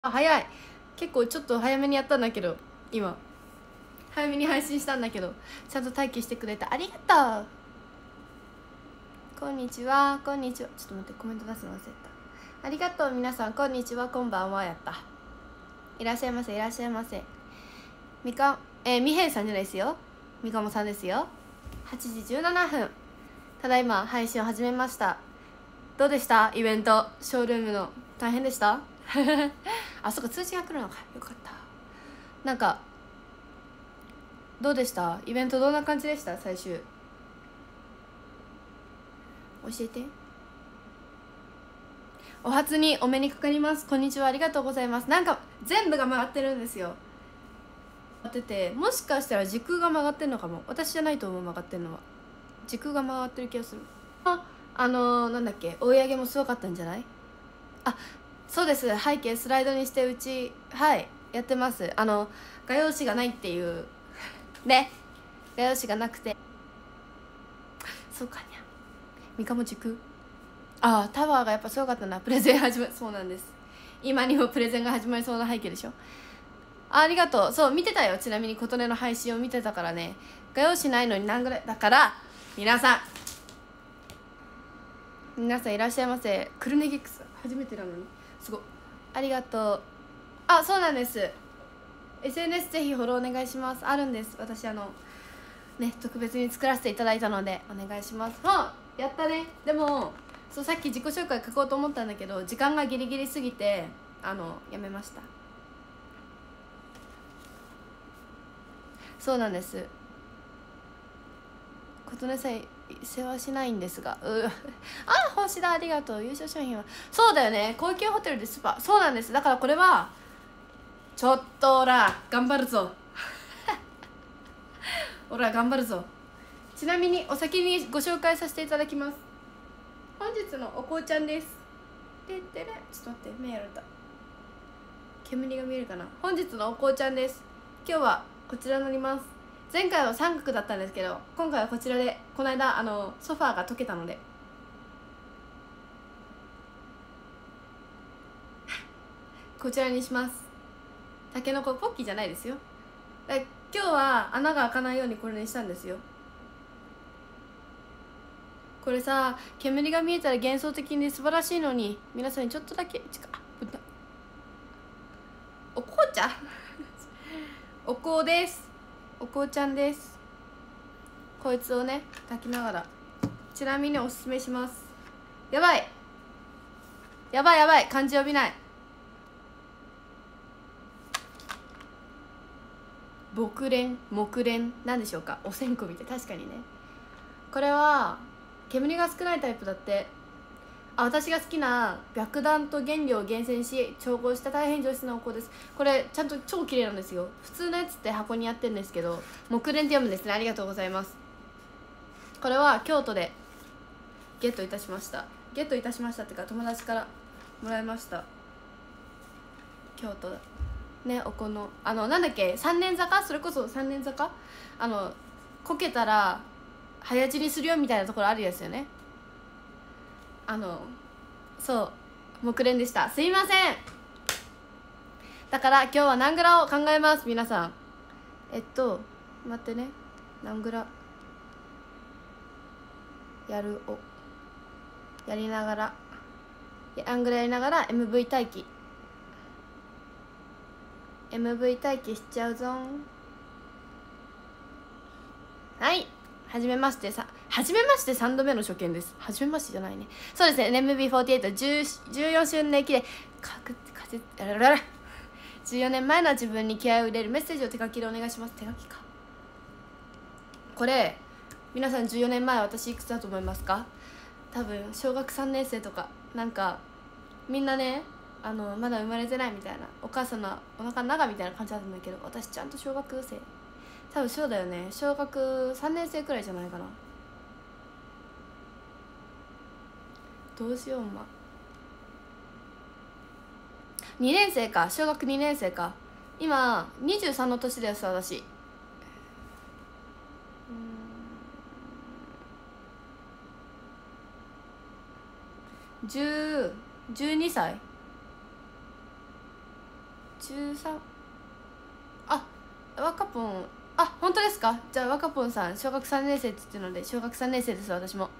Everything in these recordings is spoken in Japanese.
早い。結構ちょっと早めにやったんだけど、今早めに配信したんだけど、ちゃんと待機してくれてありがとう。こんにちは、こんにちは。ちょっと待って、コメント出すの忘れた。ありがとう。皆さんこんにちは、こんばんは。やった。いらっしゃいませ、いらっしゃいませ。みへいさんじゃないですよ、みかもさんですよ。8時17分、ただいま配信を始めました。どうでした？イベント、ショールームの。大変でした？あ、そっか、通知が来るのか。よかった。なんかどうでした？イベントどんな感じでした？最終教えて。お初にお目にかかります。こんにちは、ありがとうございます。なんか全部が曲がってるんですよ。曲がってて、もしかしたら時空が曲がってるのかも。私じゃないと思う。曲がってるのは時空が曲がってる気がする。なんだっけ、追い上げもすごかったんじゃない？あ、そうです。背景スライドにしてうち、はいやってます。画用紙がないっていうね。画用紙がなくて、そうかにゃ。みかも時空、ああ、タワーがやっぱすごかったな。プレゼン始まる。そうなんです。今にもプレゼンが始まりそうな背景でしょ。ありがとう。そう見てたよ。ちなみに琴音の配信を見てたからね。画用紙ないのに何ぐらいだから、皆さんいらっしゃいませ。クルネギックス初めてなのにすごいありがとう。あ、そうなんです。 SNS ぜひフォローお願いします。あるんです。私特別に作らせていただいたのでお願いします。やったね。でもそう、さっき自己紹介書こうと思ったんだけど、時間がギリギリすぎてやめました。そうなんです。琴音さん世話しないんですが、星田ありがとう。優勝商品はそうだよね、高級ホテルでスパ。そうなんです。だからこれはちょっとオラ頑張るぞオラ頑張るぞ。ちなみにお先にご紹介させていただきます。本日のお紅ちゃんです。ちょっと待って、目やられた。煙が見えるかな。本日のお紅ちゃんです。今日はこちらになります。前回は三角だったんですけど、今回はこちらで、この間ソファーが溶けたのでこちらにします。たけのこポッキーじゃないですよ。今日は穴が開かないようにこれにしたんですよ。これさ、煙が見えたら幻想的に素晴らしいのに、皆さんにちょっとだけお紅茶お紅です。お紅ちゃんです。こいつをね炊きながら、ちなみにおすすめします。やばいやばいやばい、漢字呼びない。木蓮、木蓮なんでしょうか。お線香みたい。確かにね。これは煙が少ないタイプだって。私が好きな白檀と原料を厳選し調合した大変上質なお香です。これちゃんと超綺麗なんですよ。普通のやつって箱にやってるんですけど、木蓮って読むんですね。ありがとうございます。これは京都でゲットいたしました。ゲットいたしましたっていうか、友達からもらいました。京都ね、おこのなんだっけ、三年坂、それこそ三年坂、こけたら早死にするよみたいなところあるですよね。そう木蓮でした。すいません。だから今日はナングラを考えます。皆さん待ってね。ナングラやりながら、ナングラやりながら MV 待機しちゃうぞん。はい、はじめまして3度目の初見です。はじめましてじゃないね。そうですね、 MB4814 周年記念14年前の自分に気合を入れるメッセージを手書きでお願いします。手書きか。これ皆さん14年前私いくつだと思いますか？多分小学3年生とか。なんかみんなね、まだ生まれてないみたいな、お母さんのお腹の中みたいな感じだったんだけど、私ちゃんと小学生、多分そうだよね、小学3年生くらいじゃないかな。どうしよう。2年生か、小学2年生か。今23の年です私。12歳。 13。あ、若ぽん、あ、本当ですか。じゃあ若ぽんさん小学3年生って言ってるので小学3年生です。私も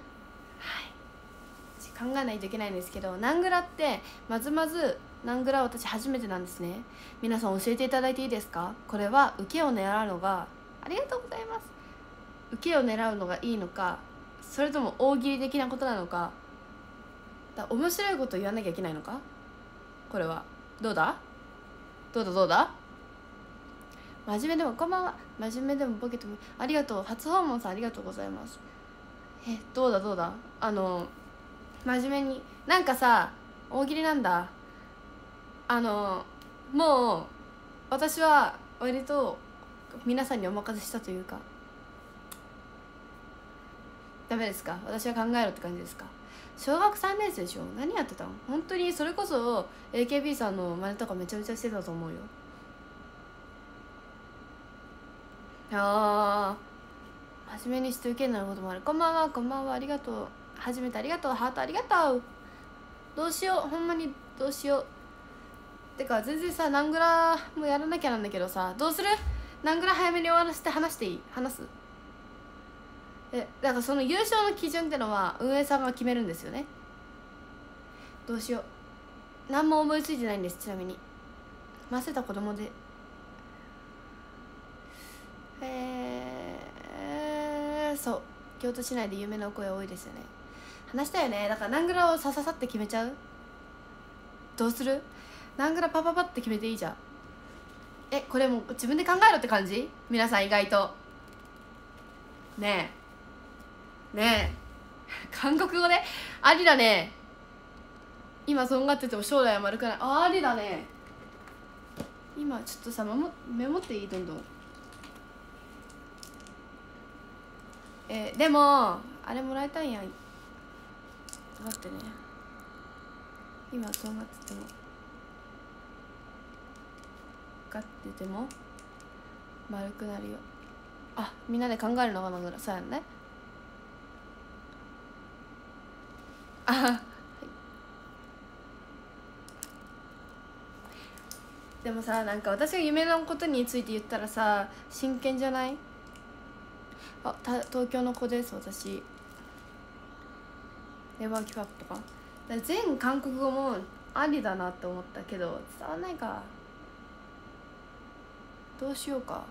考えないといけないんですけど、ナングラってまずナングラ私初めてなんですね。皆さん教えていただいていいですか。これは受けを狙うのが、ありがとうございます、受けを狙うのがいいのか、それとも大喜利的なことなのか、面白いことを言わなきゃいけないのか。これはどうだ真面目でも、こんばんは、真面目でもボケてもありがとう。初訪問さんありがとうございます。どうだ真面目になんかさ、大喜利なんだ。もう私は割と皆さんにお任せしたというか、ダメですか。私は考えろって感じですか。小学3年生でしょ。何やってたの。本当にそれこそ AKB さんの真似とかめちゃめちゃしてたと思うよ。真面目にして受けになることもある。こんばんは、こんばんは、ありがとう。初めてありがとう、ハートありがとう。どうしよう、ほんまにどうしよう。てか全然さ、ナングラもやらなきゃなんだけどさ、どうする。ナングラ早めに終わらせて話していい。話す。だからその優勝の基準ってのは運営さんが決めるんですよね。どうしよう、何も思いついてないんです。ちなみにませた子供でそう、京都市内で有名なお声多いですよね。話したよね。だからナングラをさって決めちゃう。どうする。ナングラパパパって決めていいじゃん。これもう自分で考えろって感じ。皆さん意外とねえ韓国語でありだね。今とんがってても将来は丸くない。ありだね。今ちょっとさ、メモっていい。どんどんでもあれもらいたいやん。待ってね、今とんがっててもってても丸くなるよ。あ、みんなで考えるのかなぐらい。そうやんね。はい、でもさ、なんか私が夢のことについて言ったらさ、真剣じゃない。東京の子です、私。ネバーキファップとか全韓国語もありだなって思ったけど伝わんないか。どうしようか。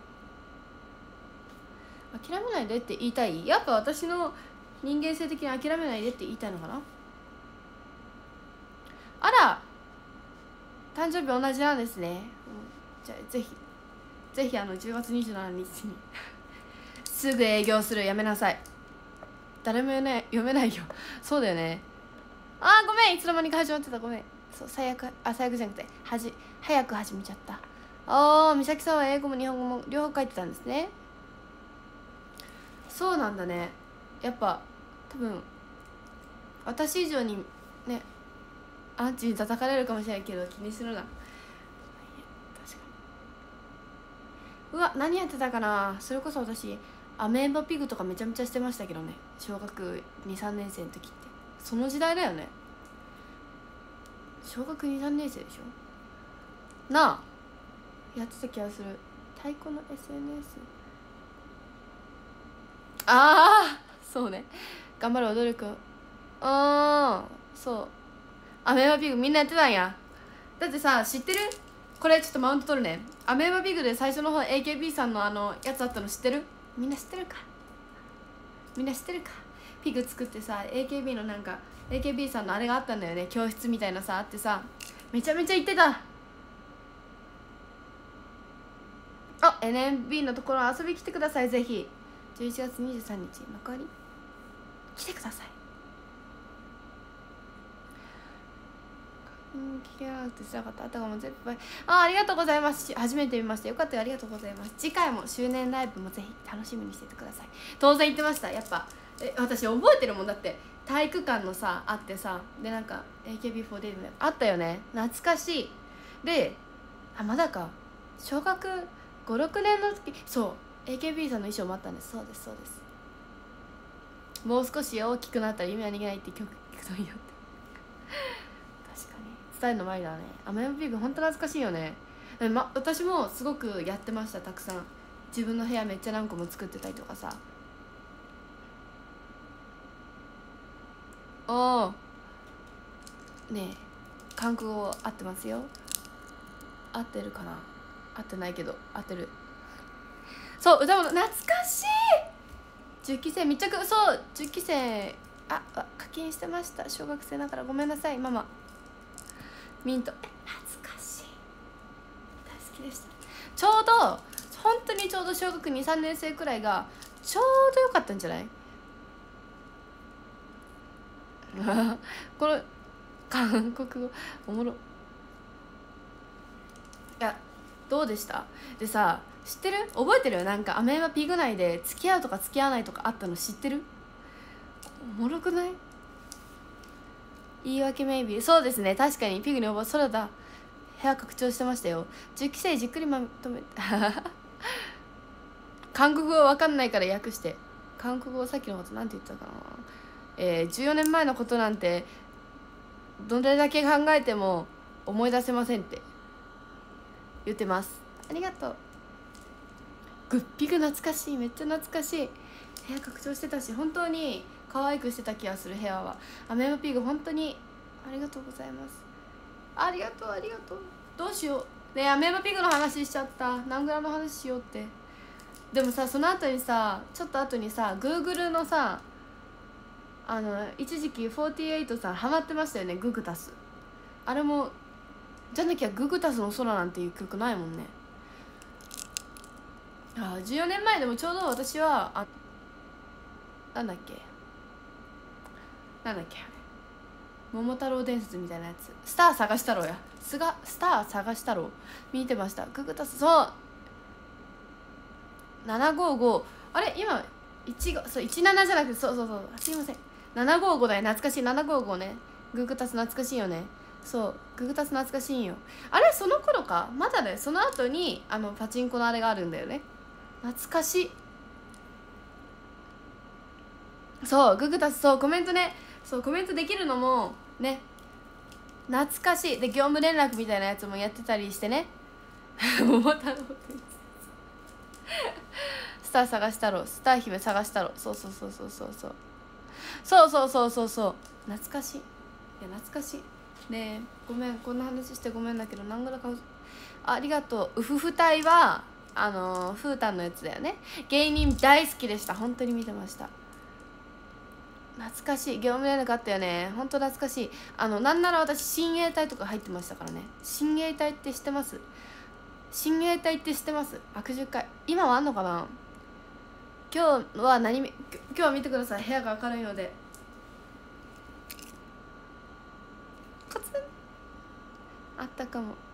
諦めないでって言いたい。やっぱ私の人間性的に諦めないでって言いたいのかな。あら、誕生日同じなんですね。じゃあぜひ10月27日にすぐ営業する。やめなさい。誰も読めないよそうだよね。ごめん、いつの間にか始まってた。ごめん。そう、最悪じゃなくて早く始めちゃった。美咲さんは英語も日本語も両方書いてたんですね。そうなんだね。やっぱ多分私以上にね、アンチに叩かれるかもしれないけど気にするな。確かに。うわ、何やってたかな。それこそ私アメーバピグとかめちゃめちゃしてましたけどね。小学 2,3 年生の時ってその時代だよね。小学 2,3 年生でしょなあ。やってた気がする。太鼓の SNS。 そうね、頑張る努力。そう、アメーバピグみんなやってたんや。だってさ、知ってる。これちょっとマウント取るね。アメーバピグで最初の方 AKB さんのやつあったの知ってる。みんな知ってるか。ピグ作ってさ、 AKB のなんか AKB さんのあれがあったんだよね。教室みたいなさあってさ、めちゃめちゃ行ってた。NMB のところ遊び来てください。ぜひ11月23日幕張来てください。聞けなくてつらかった。あたかも絶対ありがとうございます。初めて見ました。よかったよ、ありがとうございます。次回も周年ライブもぜひ楽しみにしててください。当然言ってました。やっぱ私覚えてるもん。だって体育館のさあってさ、でなんか AKB48 あったよね。懐かしい。でまだか、小学 5,6 年の時、そう AKB さんの衣装もあったんです。そうです。もう少し大きくなったら夢は逃げないって曲聞くといいよって確かに伝えるの前だね。アメーバピグほんと懐かしいよね。私もすごくやってました。たくさん自分の部屋めっちゃ何個も作ってたりとかさ。おおねえ、韓国語合ってますよ。合ってるかな、合ってないけど合ってる。そう、歌物懐かしい。10期生密着、そう10期生課金してました。小学生ながらごめんなさいママ。ミント懐かしい、大好きでした。ちょうど本当にちょうど小学2、3年生くらいがちょうどよかったんじゃない？この韓国語おもろ。いやどうでした？でさ、知ってる？覚えてる？なんかアメーバピグ内で付き合うとか付き合わないとかあったの知ってる？おもろくない？言い訳メイビー。そうですね、確かにピグにおば空だ。部屋拡張してましたよ。10期生じっくりまとめ韓国語わかんないから訳して。韓国語さっきのことなんて言ったかな。14年前のことなんてどれだけ考えても思い出せませんって言ってます。ありがとう。グッピグ懐かしい、めっちゃ懐かしい。部屋拡張してたし、本当に可愛くしてた気がする。部屋はアメーバピグ本当にありがとうございます。ありがとうありがとう。どうしようねえ、アメーバピグの話しちゃった。何グラの話しようって。でもさ、その後にさ、ちょっと後にさ、Google のさ、一時期48さんハマってましたよね、ググタス。あれもじゃなきゃググタスの空なんていう曲ないもんね。14年前でもちょうど私はなんだっけ桃太郎伝説みたいなやつ、スター探したろうや、スター探したろう見てました。ググタス、そう755、あれ今17じゃなくて、そうすいません、755だよ、懐かしい。755ね、ググタス懐かしいよね。そうググタス懐かしいんよ。あれその頃か、まだね、その後にパチンコのあれがあるんだよね。懐かしい。そうググタス、そうコメントね、そうコメントできるのもね、懐かしい。で業務連絡みたいなやつもやってたりしてね。桃太郎スター探したろ、スター姫探したろ、そう懐かしい。いや懐かしいね。えごめん、こんな話してごめんだけど、何ぐらいかありがとう。ウフフ隊はフータンのやつだよね。芸人大好きでした。本当に見てました。懐かしい。業務連絡あったよね。本当懐かしい。なんなら私親衛隊とか入ってましたからね。親衛隊って知ってます？親衛隊って知ってます？悪獣会今はあんのかな。今日は今日は見てください。部屋が明るいので。コツンあったかも。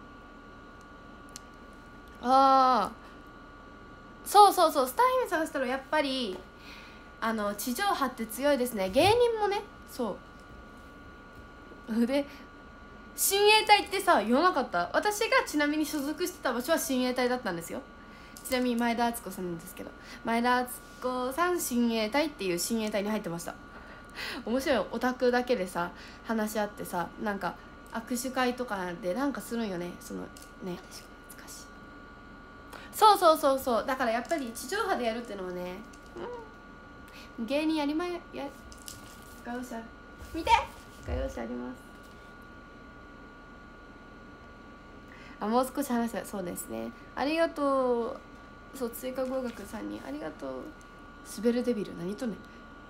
そうスター姫探したらやっぱり地上波って強いですね。芸人もね。そうで親衛隊ってさ言わなかった？私がちなみに所属してた場所は親衛隊だったんですよ。ちなみに前田敦子さんなんですけど、前田敦子さん親衛隊っていう親衛隊に入ってました。面白い。オタクだけでさ話し合ってさ、なんか握手会とかでなんかするんよね。そのね、懐かしい。そうだからやっぱり地上波でやるっていうのはね、芸人画用紙見て、画用紙あります。もう少し話した。そうですね、ありがとう。そう追加合格3人ありがとう。スベルデビル何とね、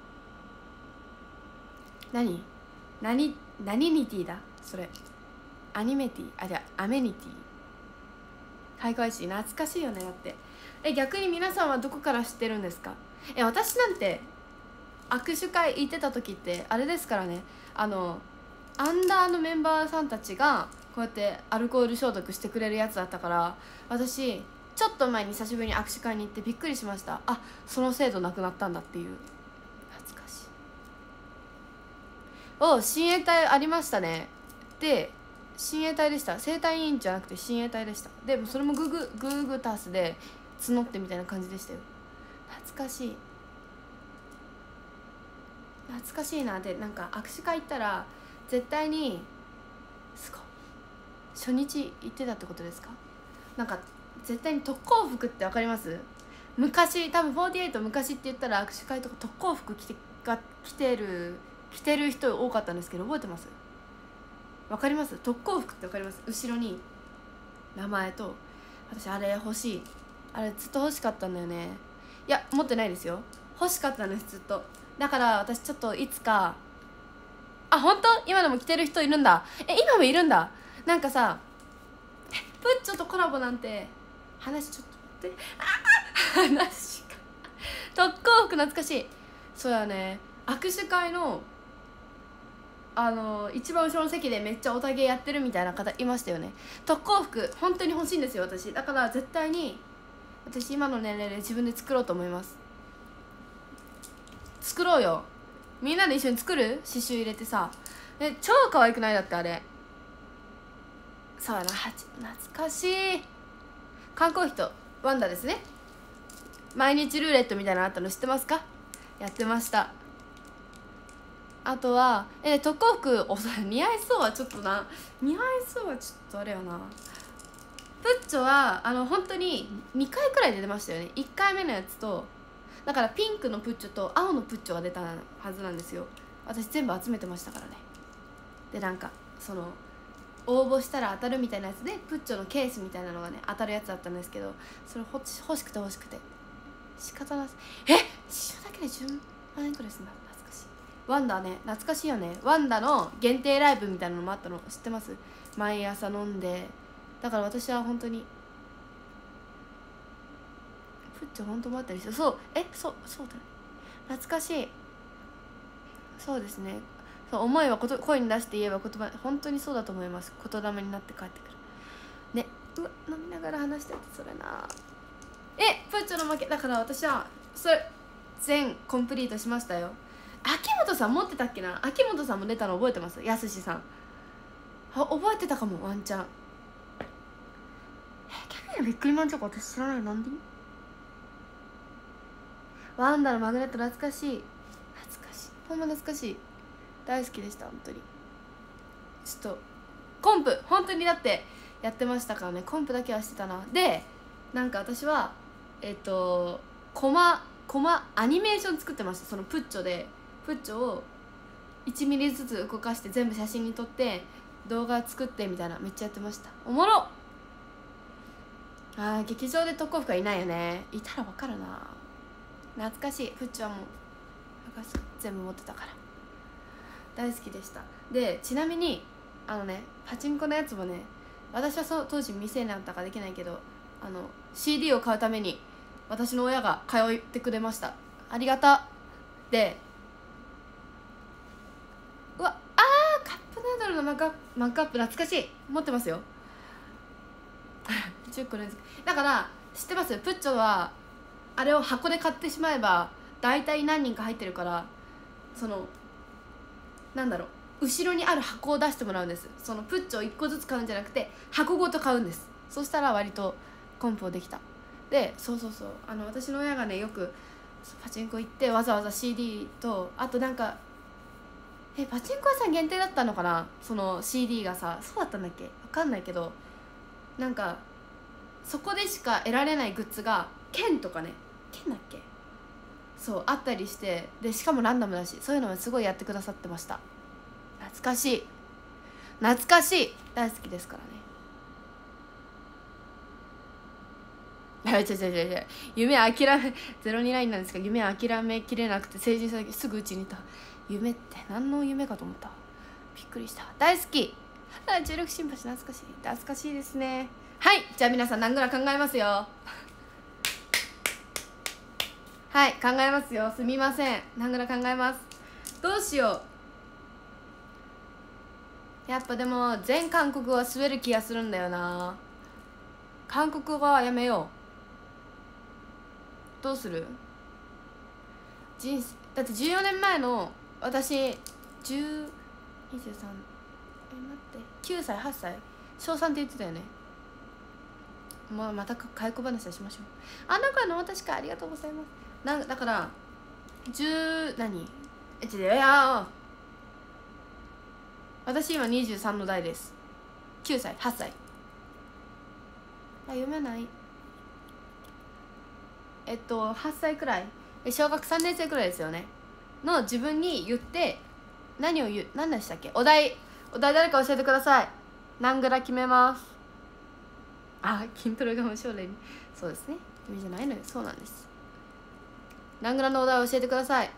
何ニティだそれ。アニメティじゃアメニティ。開会式懐かしいよね。だって逆に皆さんはどこから知ってるんですか？私なんて握手会行ってた時ってあれですからね、アンダーのメンバーさんたちがこうやってアルコール消毒してくれるやつだったから、私ちょっと前に久しぶりに握手会に行ってびっくりしました。その制度なくなったんだっていう。懐かしい。親衛隊ありましたね。で親衛隊でした。生体委員じゃなくて親衛隊でした。でもそれもグータスで募ってみたいな感じでしたよ。懐かしいな。でなんか握手会行ったら絶対にすごい初日行ってたってことですか？なんか絶対に特攻服って分かります？昔多分48昔って言ったら握手会とか特攻服着てる人多かったんですけど、覚えてます？分かります？特攻服って分かります？後ろに名前と、私あれ欲しい、あれずっと欲しかったんだよね。いや持ってないですよ、欲しかったんですずっと。だから私ちょっといつか、あ本当今でも着てる人いるんだ。今もいるんだ。なんかさプッチョとコラボなんて話ちょっとで話が特攻服懐かしい。そうやね、握手会の一番後ろの席でめっちゃオタゲやってるみたいな方いましたよね。特攻服本当に欲しいんですよ私。だから絶対に私今の年齢で自分で作ろうと思います。作ろうよ、みんなで一緒に作る。刺繍入れてさ、超可愛くない？だってあれ。そうやな、懐かしい。缶コーヒーとワンダですね。毎日ルーレットみたいなのあったの知ってますか？やってました。あとは特攻服似合いそうはちょっとな、似合いそうはちょっとあれやな。プッチョは本当に2回くらい出てましたよね。1回目のやつと、だからピンクのプッチョと青のプッチョが出たはずなんですよ。私全部集めてましたからね。でなんかその応募したら当たるみたいなやつで、プッチョのケースみたいなのがね当たるやつだったんですけど、それ欲しくて仕方ない。刺繍だけで10万円くらいするんだ。懐かしい。ワンダね、懐かしいよね。ワンダの限定ライブみたいなのもあったの知ってます？毎朝飲んで。だから私は本当にプッチョ本当待ってる人、そうだね、懐かしい。そうですね、そう思いは声に出して言えば言葉、本当にそうだと思います。言霊になって帰ってくるね。うわ飲みながら話しててそれな。プッチョの負けだから。私はそれ全コンプリートしましたよ。秋元さん持ってたっけな。秋元さんも出たの覚えてます？やすしさん覚えてたかも、ワンチャン。キャビアビックリマンチョコ私知らない。なんで？ワンダのマグネット懐かしいほんま懐かしい。大好きでした本当に。ちょっとコンプ本当にだってやってましたからね。コンプだけはしてたな。でなんか私はコマアニメーション作ってました。そのプッチョを1ミリずつ動かして全部写真に撮って動画作ってみたいな、めっちゃやってました。おもろっ。劇場で特攻服はいないよね。いたら分かるな。懐かしい。プッチョはもう全部持ってたから大好きでした。でちなみにパチンコのやつもね、私は当時未成年だったからできないけどCD を買うために私の親が通ってくれました。ありがた。でカップヌードルのマグカップ懐かしい。持ってますよ10個です。だから知ってます？プッチョはあれを箱で買ってしまえば大体何人か入ってるから、なんだろう、後ろにある箱を出してもらうんです。そのプッチョを1個ずつ買うんじゃなくて箱ごと買うんです。そしたら割とコンプをできた。でそう私の親がねよくパチンコ行ってわざわざ CD と、あとなんかパチンコ屋さん限定だったのかな、その CD がさ。そうだったんだっけ、分かんないけど、なんかそこでしか得られないグッズが剣とかね、剣だっけ、そうあったりして、でしかもランダムだし、そういうのをすごいやってくださってました。懐かしい大好きですからね。夢諦め029なんですが、夢諦めきれなくて成人した時すぐうちにいた。夢って何の夢かと思った。びっくりした。大好き。16新橋懐かしいですね。はい、じゃあ皆さんナングラ考えますよはい考えますよ、すみません。ナングラ考えます。どうしよう。やっぱでも全韓国語は滑る気がするんだよな。韓国語はやめよう。どうする？だって14年前の私1023待って9歳8歳小3って言ってたよね。また解雇話はしましょう。なんか私かありがとうございます。だから10何私今23の代です。 9歳8歳。あ、読めない。8歳くらい、小学3年生くらいですよねの自分に言って、何でしたっけ、お題誰か教えてください。何グラ決めます。あ、筋トレが無償例に、そうですね、君じゃないのよ。そうなんです。何グラのお題を教えてください。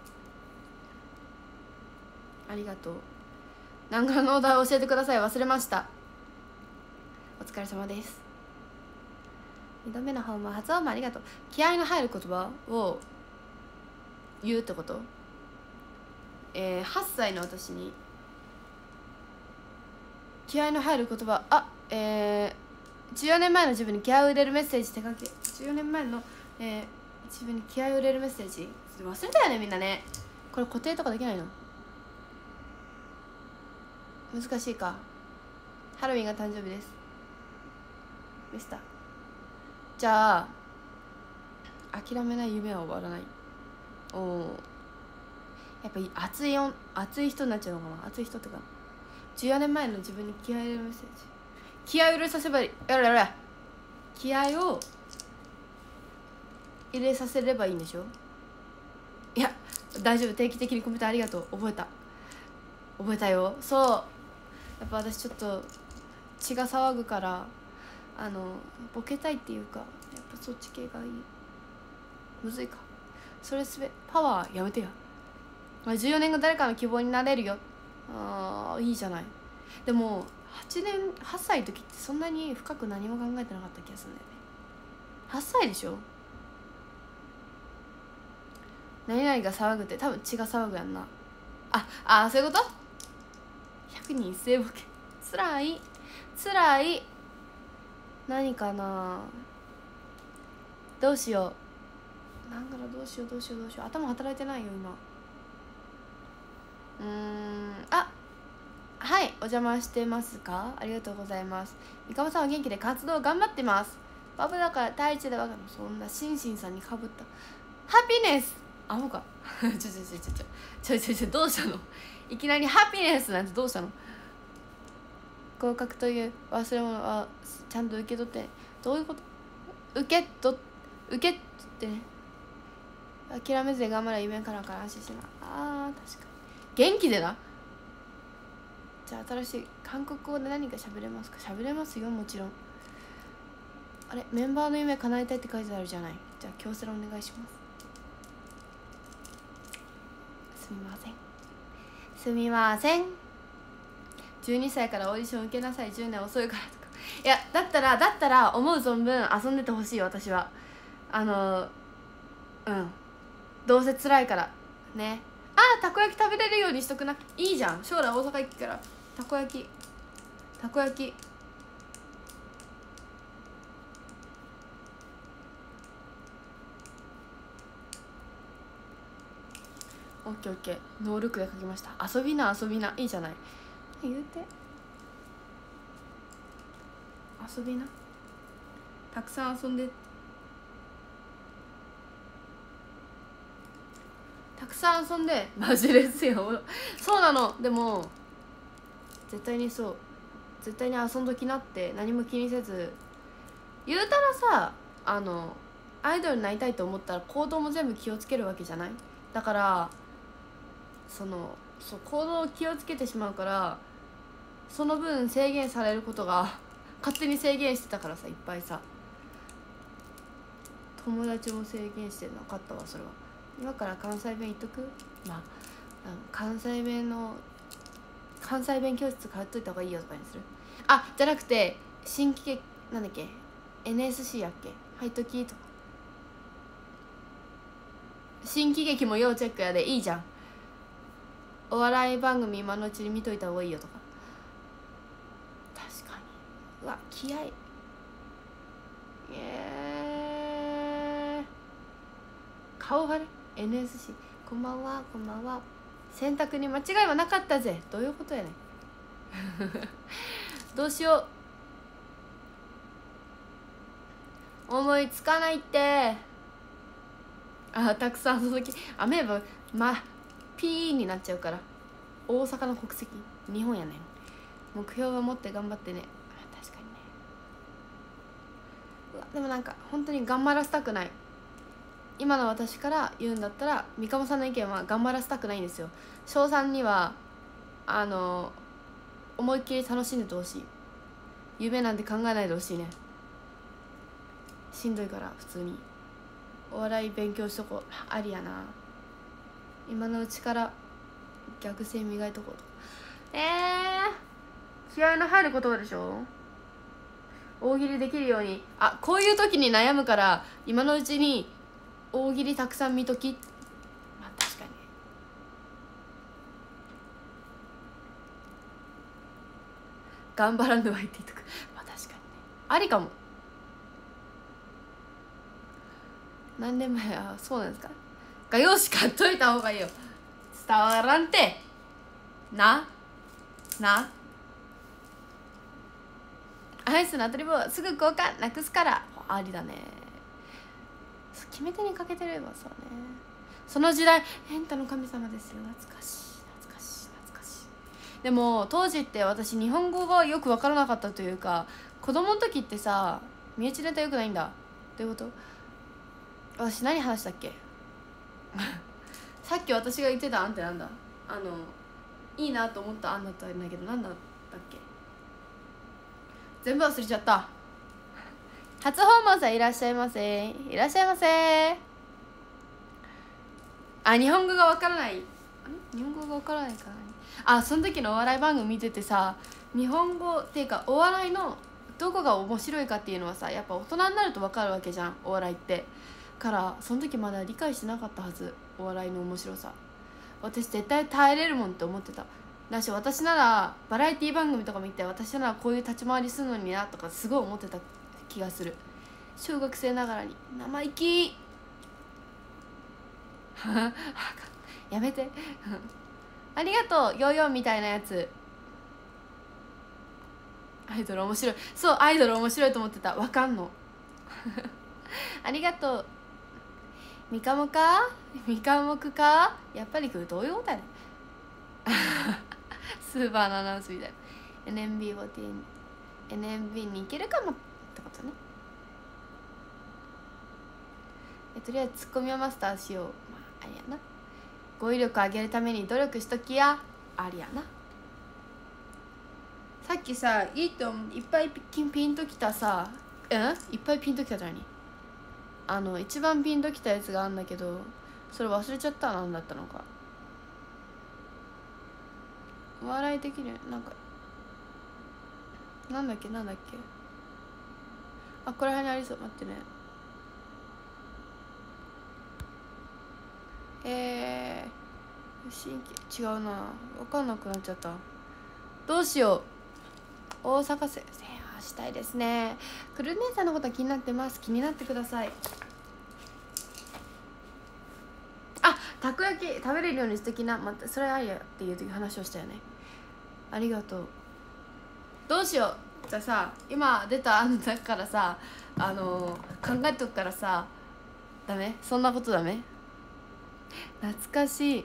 ありがとう。何グラのお題を教えてください。忘れました。お疲れ様です。2度目の訪問、発音もありがとう。気合の入る言葉を言うってこと。8歳の私に気合の入る言葉、14年前の自分に気合を入れるメッセージって書け。14年前の、自分に気合を入れるメッセージ忘れたよね、みんなね。これ固定とかできないの？難しいか。ハロウィンが誕生日です。でした。じゃあ、諦めない夢は終わらない。やっぱり熱い人になっちゃうのかな。熱い人ってか、14年前の自分に気合を入れるメッセージ。気合を入れさせればいい。気合を入れさせればいいんでしょ。いや、大丈夫。定期的にコメントありがとう。覚えたよ。そう、やっぱ私ちょっと血が騒ぐから、ボケたいっていうか、やっぱそっち系がいい。むずいか。それパワーやめてよ。14年後誰かの希望になれるよ。いいじゃない。でも8歳の時ってそんなに深く何も考えてなかった気がするんだよね。8歳でしょ。何々が騒ぐって多分血が騒ぐやんな。そういうこと。100人一斉ボケ。つらい。何かな。どうしよう。なんからどうしよう。頭働いてないよ今。はい、お邪魔してますか。ありがとうございます。三鴨さんは元気で活動頑張ってます。バブだから大地でわかる。そんなシンシンさんにかぶったハピネス。アホか。ちょどうしたの。いきなりハピネスなんてどうしたの。合格という忘れ物はちゃんと受け取って、どういうこと。受け取ってね。諦めずに頑張れば夢から安心してな。確かに元気でな。じゃあ新しい韓国語で何か喋れますか。喋れますよ、もちろん。あれ、メンバーの夢叶えたいって書いてあるじゃない。じゃあ京セラお願いします。すみません。12歳からオーディション受けなさい。10年遅いからとか。いや、だったら思う存分遊んでてほしい。私はどうせ辛いからね。たこ焼き食べれるようにしとくな。いいじゃん。将来大阪行くからたこ焼き。オッケー。ノールックで書きました。遊びないいじゃない。言うて遊びな。たくさん遊んで。マジですよ。そうなの。でも絶対に遊んどきなって。何も気にせず。言うたらさ、アイドルになりたいと思ったら行動も全部気をつけるわけじゃない。だから行動を気をつけてしまうから、その分制限されることが勝手に制限してたからさ、いっぱいさ。友達も制限してなかったわ。それは今から関西弁言っとく。関西弁教室通っといた方がいいよとかにする。じゃなくて新規劇なんだっけ、 NSC やっけ、入っときとか。新喜劇も要チェックやで。いいじゃん。お笑い番組今のうちに見といた方がいいよとか。確かに。気合い。顔がね。 NSC こんばんは。選択に間違いはなかったぜ。どういうことやねん。どうしよう。思いつかないって。たくさん遊ぶき。雨ばピーになっちゃうから。大阪の国籍日本やねん。 目標を持って頑張ってね。確かにね。うわでもなんか本当に頑張らせたくない。今の私から言うんだったら、三鴨さんの意見は頑張らせたくないんですよ。小3には思いっきり楽しんでてほしい。夢なんて考えないでほしいね。しんどいから普通にお笑い勉強しとこう。ありやな。今のうちから逆性磨いとこうと。気合の入る言葉でしょ。大喜利できるように。こういう時に悩むから今のうちに大喜利たくさん見とき。確かに頑張らんではいっていとく。確かにね、ありかも。何年前。そうなんですか。画用紙買っといた方がいいよ。伝わらんてな。アイスの当たり棒はすぐ交換なくすから。ありだね。決め手にかけてればそうね。その時代変太の神様ですよ。懐かしい。でも当時って私日本語がよく分からなかったというか、子供の時ってさ、身内ネタよくないんだ。どういうこと。私何話したっけさっき私が言ってた案ってなんだ。いいなと思った案だったんだけど、何だったっけ。全部忘れちゃった。初訪問さんいらっしゃいませ。いらっしゃいませ。日本語がわからない。日本語がわからないからね。その時のお笑い番組見ててさ、日本語っていうかお笑いのどこが面白いかっていうのはさ、やっぱ大人になるとわかるわけじゃん、お笑いってからその時まだ理解してなかったはず、お笑いの面白さ。私絶対耐えれるもんって思ってた。だし私ならバラエティ番組とか見て、私ならこういう立ち回りするのになとかすごい思ってた気がする。小学生ながらに生意気やめてありがとうヨーヨーみたいなやつ。アイドル面白い。そう、アイドル面白いと思ってた。わかんのありがとう。ミカモかミカモクか。やっぱりどういうことやねスーパーのアナウンスみたいな。 NMB に行けるかもってことね。とりあえずツッコミはマスターしよう。ありやな。語彙力上げるために努力しときや。ありやな。さっきさ、いいといっぱいピンときたさ、いっぱいピンときたじゃに。一番ピンときたやつがあんだけど、それ忘れちゃった。何だったのか。笑いできるなんかなんだっけ。ここら辺にありそう。待ってね。神経違うな。分かんなくなっちゃった。どうしよう。大阪制覇したいですね。くる姉さんのことは気になってます。気になってください。たこ焼き食べれるように素敵な、それありやっていう話をしたよね。ありがとう。どうしよう。じゃあさ、今出た案だからさ、考えとくからさ。ダメ？そんなことダメ？懐かしい。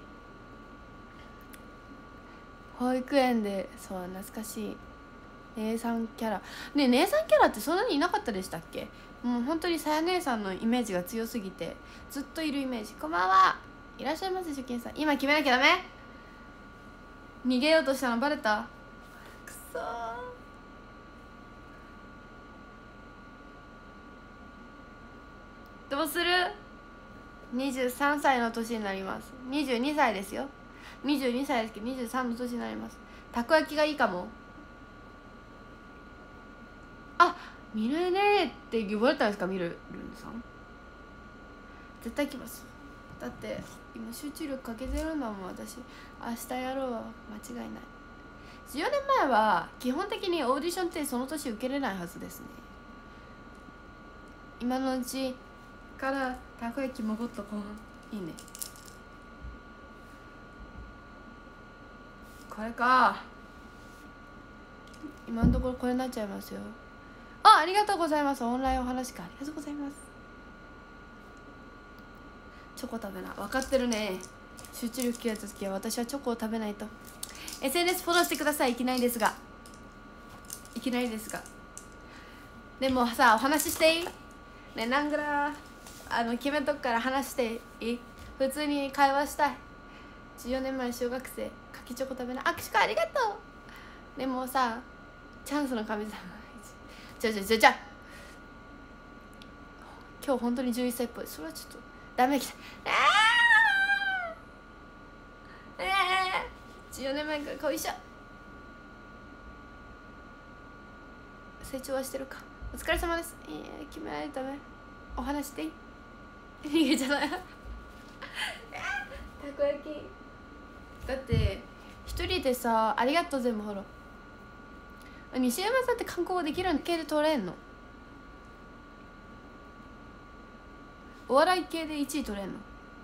保育園で、そう、懐かしい姉さんキャラね。姉さんキャラってそんなにいなかったでしたっけ。もう本当にさや姉さんのイメージが強すぎてずっといるイメージ。こんばんは。いらっしゃいませ。初見さん、今決めなきゃダメ。逃げようとしたのバレた。くそー。どうする。23歳の年になります。22歳ですよ。22歳ですけど23の年になります。たこ焼きがいいかも。ミルネって呼ばれたんですか。ミルさん絶対来ます。だって今集中力かけてるんだもん私。明日やろうは間違いない。14年前は基本的にオーディションってその年受けれないはずですね。今のうちからたこ焼きもごっとこう。いいね。これか。今のところこれになっちゃいますよ。ありがとうございます。オンラインお話か。ありがとうございます。チョコ食べな。分かってるね。集中力切れた時は私はチョコを食べないと。 SNS フォローしてください。いきなりですがきなりですが、でもさ、お話ししていいね。なんぐら決めとくから話していい？普通に会話したい。14年前小学生、柿チョコ食べない。握手会ありがとう。でもさ、チャンスの神様じゃ今日本当に11歳っぽい。それはちょっとダメきた。14年前から顔一緒。成長はしてるか。お疲れ様です。決められためお話していい？逃げちゃないたこ焼きだって一人でさ、ありがとう全部ほら。西山さんって韓国語できるん系で取れんの？お笑い系で1位取れんの？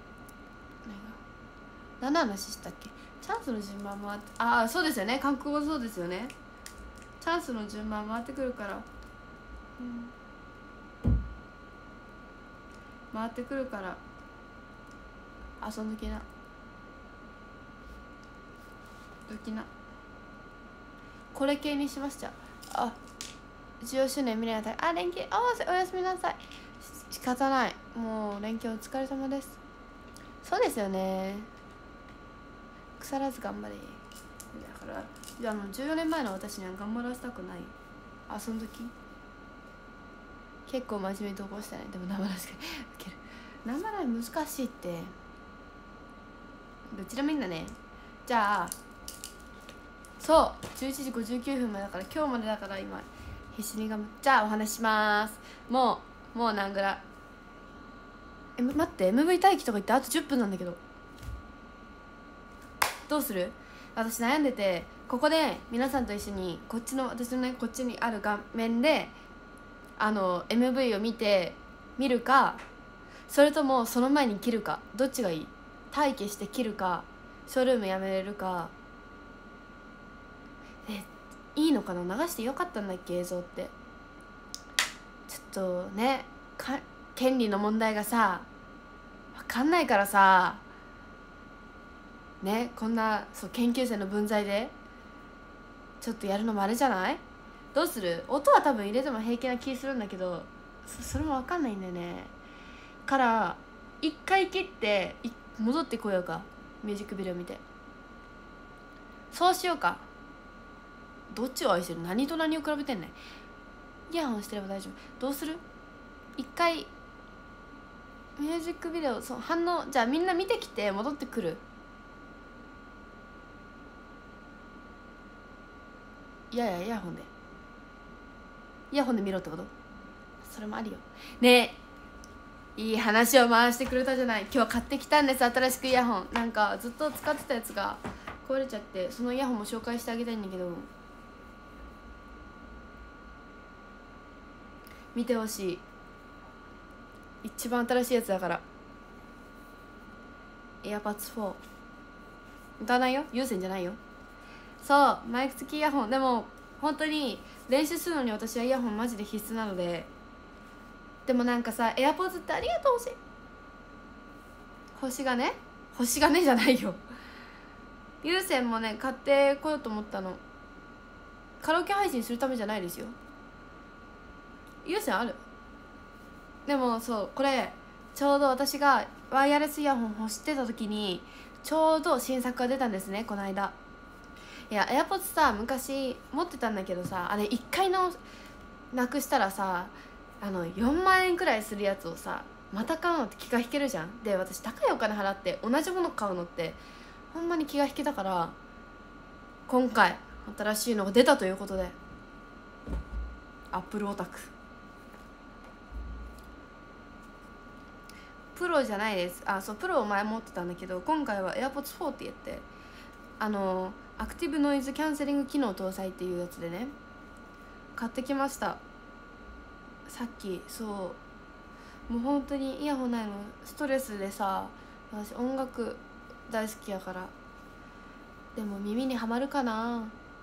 何の話したっけ？チャンスの順番回って、ああそうですよね、韓国語そうですよね。チャンスの順番回ってくるから、回ってくるから遊んどきな、どきな。これ系にしました。あ、14周年見れなかった。あ、連休、おやすみなさい。仕方ない、もう連休お疲れ様です。そうですよね、腐らず頑張れ。だから14年前の私には頑張らせたくない。遊んどき。結構真面目に投稿したね。でも生らしく受ける。生ら難しいって。どちらもいいんだね。じゃあそう11時59分までだから、今日までだから、今必死に頑張って。じゃあお話します。もうなんぐら待って、 MV 待機とか言ってあと10分なんだけど、どうする？私悩んでて、ここで皆さんと一緒にこっちの、私のねこっちにある画面でMV を見るか、それともその前に切るか、どっちがいい？待機して切るか、ショールームやめれるか。いいのかな？流してよかったんだっけ、映像って。ちょっとね、権利の問題がさ分かんないからさね、こんな研究生の分際でちょっとやるのもあれじゃない？どうする？音は多分入れても平気な気するんだけど、それも分かんないんだよね。から一回切って戻ってこようか、ミュージックビデオ見て。そうしようか。どっちを愛してる？何と何を比べてんねん。イヤホンしてれば大丈夫。どうする？一回ミュージックビデオ反応、じゃあみんな見てきて戻ってくる。いやイヤホンで見ろってこと？それもあるよね。いい話を回してくれたじゃない。今日買ってきたんです、新しくイヤホン。なんかずっと使ってたやつが壊れちゃって、そのイヤホンも紹介してあげたいんだけど、見てほしい。一番新しいやつだから。 AirPods 4。歌わないよ、有線じゃないよ。そうマイク付きイヤホン。でも本当に練習するのに私はイヤホンマジで必須なので。でもなんかさ、AirPods ってありがとう星がねじゃないよ有線もね買ってこようと思ったの。カラオケ配信するためじゃないですよ。有線ある。でもこれちょうど私がワイヤレスイヤホン欲してた時にちょうど新作が出たんですね、この間。いや AirPods さ、昔持ってたんだけどさ、あれ1回なくしたらさ、4万円くらいするやつをさまた買うのって気が引けるじゃん。で、私高いお金払って同じもの買うのってほんまに気が引けたから、今回新しいのが出たということで、アップルオタク。プロじゃないです。プロを前持ってたんだけど、今回は AirPods 4って言って、アクティブノイズキャンセリング機能搭載っていうやつでね、買ってきました、さっき。もう本当にイヤホンないのストレスでさ、私音楽大好きやから。でも耳にはまるかな、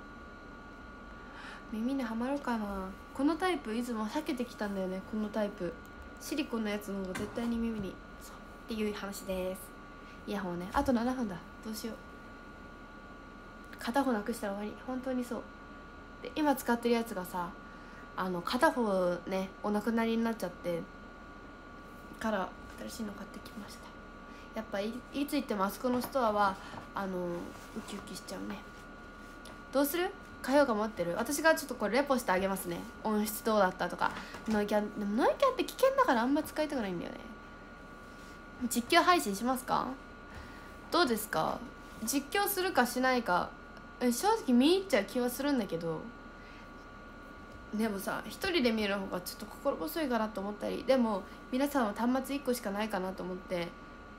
このタイプいつも避けてきたんだよね。このタイプシリコンのやつの方が絶対に耳にっていう話です。イヤホンね、あと7分だ。どうしよう、片方なくしたら終わり。本当にそう。 で今使ってるやつがさ片方ねお亡くなりになっちゃってから新しいの買ってきました。やっぱいつ行ってもあそこのストアはウキウキしちゃうね。どうする？買おうか待ってる。私がちょっとこれレポしてあげますね。音質どうだったとか。ノイキャン、でもノイキャンって危険だからあんま使いたくないんだよね。実況配信しますか？どうですか？実況するかしないか正直見入っちゃう気はするんだけど、でもさ一人で見る方がちょっと心細いかなと思ったり、でも皆さんは端末1個しかないかなと思って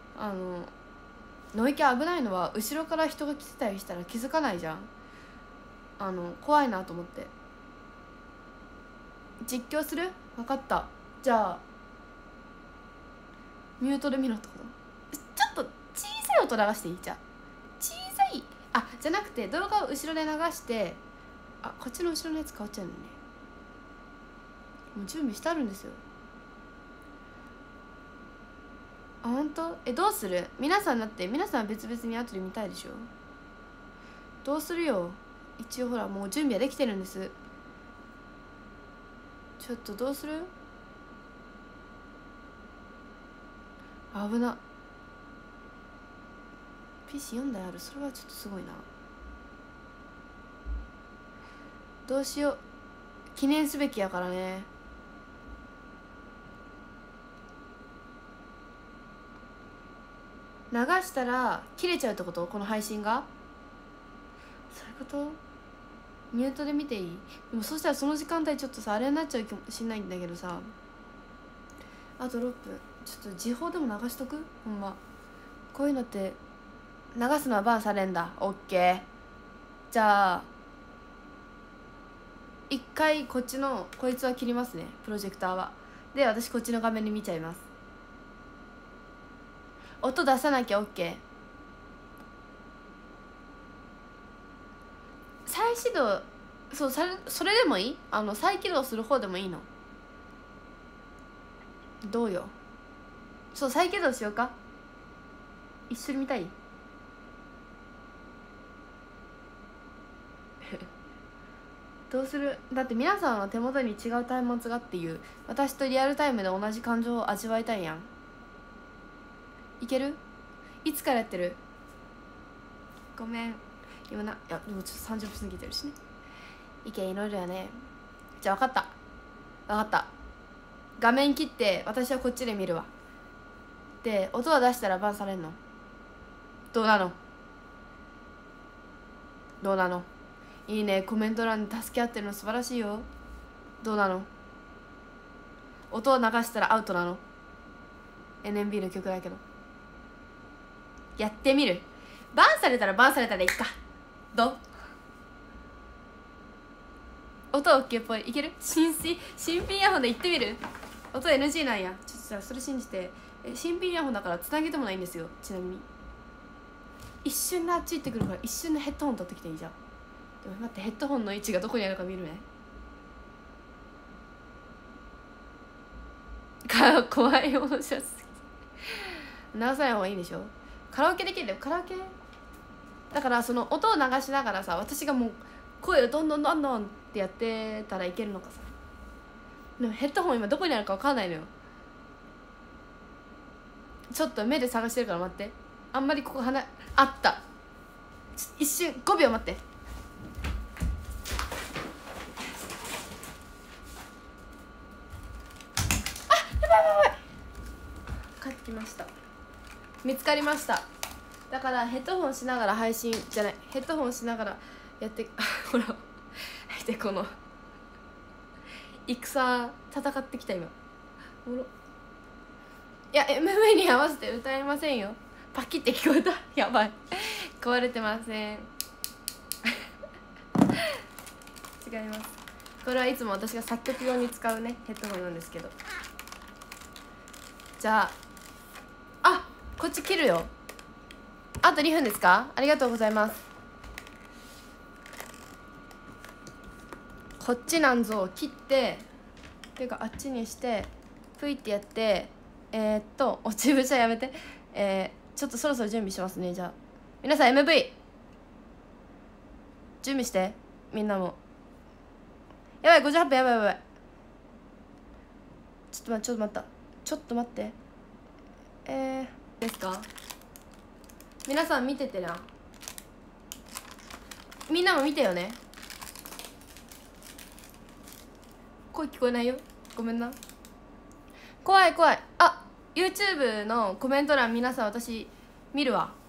ノイキャン危ないのは後ろから人が来てたりしたら気づかないじゃん。怖いなと思って実況する？分かった。じゃあミュートで見ろってこと？ちょっと小さい音流していい？じゃあ小さいじゃなくて動画を後ろで流してこっちの後ろのやつ変わっちゃうのね。もう準備してあるんですよ。本当？どうする？皆さんは別々に後で見たいでしょ。どうするよ。一応ほらもう準備はできてるんです。ちょっとどうする？危な。PC4 台ある。それはちょっとすごいな。どうしよう。記念すべきやからね。流したら切れちゃうってこと？この配信が？そういうこと？ミュートで見ていい？でもそしたらその時間帯ちょっとさあれになっちゃうかもしんないんだけどさ、あと6分ちょっと時報でも流しとく？ほんまこういうのって流すのはバンされんだ。オッケー。じゃあ一回こっちのこいつは切りますね、プロジェクターは。で私こっちの画面で見ちゃいます。音出さなきゃオッケー。再始動それでもいい？再起動する方でもいいの？どうよ。再起動しようか。一緒に見たい？どうする？だって皆さんは手元に違う端末がっていう、私とリアルタイムで同じ感情を味わいたいやん。いける？いつからやってる？ごめん今いやでもちょっと30分過ぎてるしね。意見いろいろやね。じゃあ分かった。画面切って私はこっちで見るわ。で音は出したらバンされんの？どうなの？いいね。コメント欄に助け合ってるの素晴らしいよ。どうなの？音を流したらアウトなの？ NMB の曲だけど。やってみる？バンされたらいっか。どう？音 OK っぽい。いける？新品イヤホンで言ってみる？音 NG なんや。ちょっとじゃあそれ信じて。新品イヤホンだからつなげてもないんですよ。ちなみに一瞬であっち行ってくるから一瞬でヘッドホン取ってきていい？じゃん。でも待って、ヘッドホンの位置がどこにあるか見るね。怖いものじゃすぎ。流さない方がいいでしょ。カラオケできるよ。カラオケだからその音を流しながらさ、私がもう声をどんどんってやってたらいけるのかさ。でもヘッドホン今どこにあるか分かんないのよ。ちょっと目で探してるから待って。あんまりここあった。一瞬5秒待って。やばい帰ってきました。見つかりました。だからヘッドホンしながら配信じゃない、ヘッドホンしながらやってほらでこの戦ってきた今。おもろ。いや MV に合わせて歌えませんよ。パキって聞こえた。やばい壊れてません違います。これはいつも私が作曲用に使うねヘッドホンなんですけど。じゃあこっち切るよ。あと2分ですか？ありがとうございます。こっちなんぞ切ってっていうかあっちにしてプイってやって落ちぶちゃやめて。ちょっとそろそろ準備しますね。じゃあ皆さん MV 準備して。みんなもやばい58分、やばいやばい。ちょっと待ってですか。皆さん見ててな。みんなも見てよね。声聞こえないよ、ごめんな。怖い。あ、 YouTube のコメント欄皆さん私見るわ。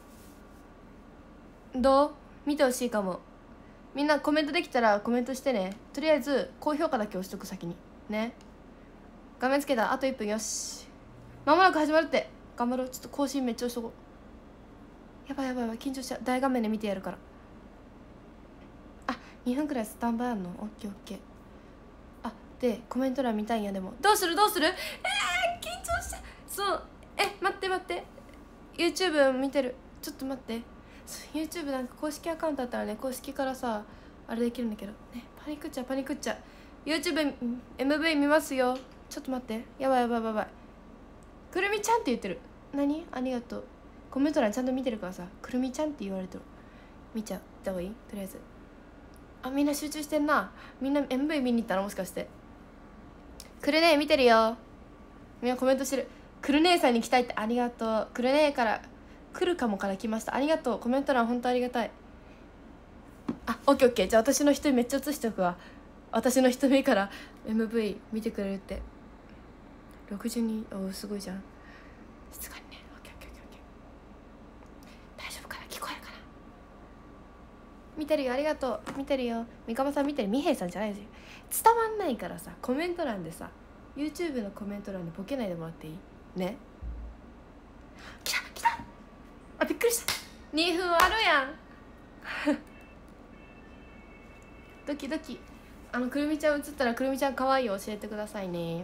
どう？見てほしいかも。みんなコメントできたらコメントしてね。とりあえず高評価だけ押しとく、先にね。画面つけた。あと1分。よし、まもなく始まるって。頑張ろう。ちょっと更新めっちゃ押しとこう。やばい緊張しちゃう。大画面で見てやるから。あ、2分くらいスタンバイあんの。オッケー。あ、でコメント欄見たいんや。でもどうする緊張しちゃう。そう、待って YouTube 見てる。ちょっと待って。YouTube なんか公式アカウントあったらね、公式からさあれできるんだけどね。パニックっちゃう。YouTube MV 見ますよ。ちょっと待って。やばい。くるみちゃんって言ってる。何？ありがとう。コメント欄ちゃんと見てるからさ、くるみちゃんって言われてる。見ちゃった方がいい？とりあえず。あ、みんな集中してんな。みんな MV 見に行ったら、もしかして。くるね見てるよ。みんなコメントしてる。くる姉さんに来たいって。ありがとう。くるねから来るかもから来ました。ありがとう。コメント欄本当ありがたい。あ、オッケー。じゃあ私の瞳めっちゃ映しておくわ。私の瞳から MV 見てくれるって。62。お、すごいじゃん。静かにね。オッケー。大丈夫かな、聞こえるかな。見てるよ。ありがとう。見てるよ。三鴨さん見てる。みへいさんじゃないですよ。伝わんないからさ、コメント欄でさ、 YouTube のコメント欄でボケないでもらっていいね。来た。あ、びっくりした。2分あるやんドキドキ。くるみちゃん映ったら、くるみちゃん可愛いよ教えてくださいね。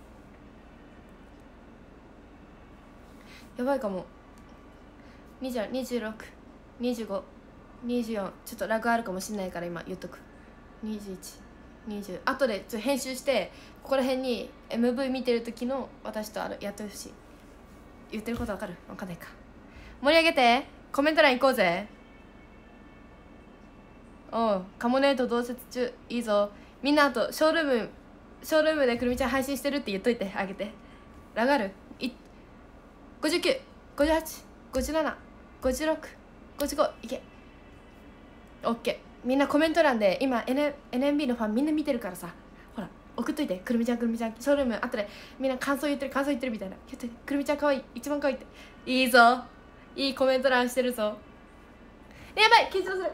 やばいかも。20、26、25、24。ちょっとラグあるかもしんないから今言っとく。21、20。後でちょっと編集してここら辺に MV 見てる時の私とやってほしい。言ってることわかる？わかんないか。盛り上げて。コメント欄行こうぜ。おう、カモネート同説中。いいぞ。みんな。あとショールームでくるみちゃん配信してるって言っといてあげて。ラガール59、58、57、56、55。いけ。オッケー。みんなコメント欄で今、NMB のファンみんな見てるからさ、ほら送っといて。くるみちゃんショールーム後でみんな感想言ってるみたいな。言ってくるみちゃん可愛い、一番可愛いって。いいぞ、いいコメント欄してるぞ。やばい、緊張する。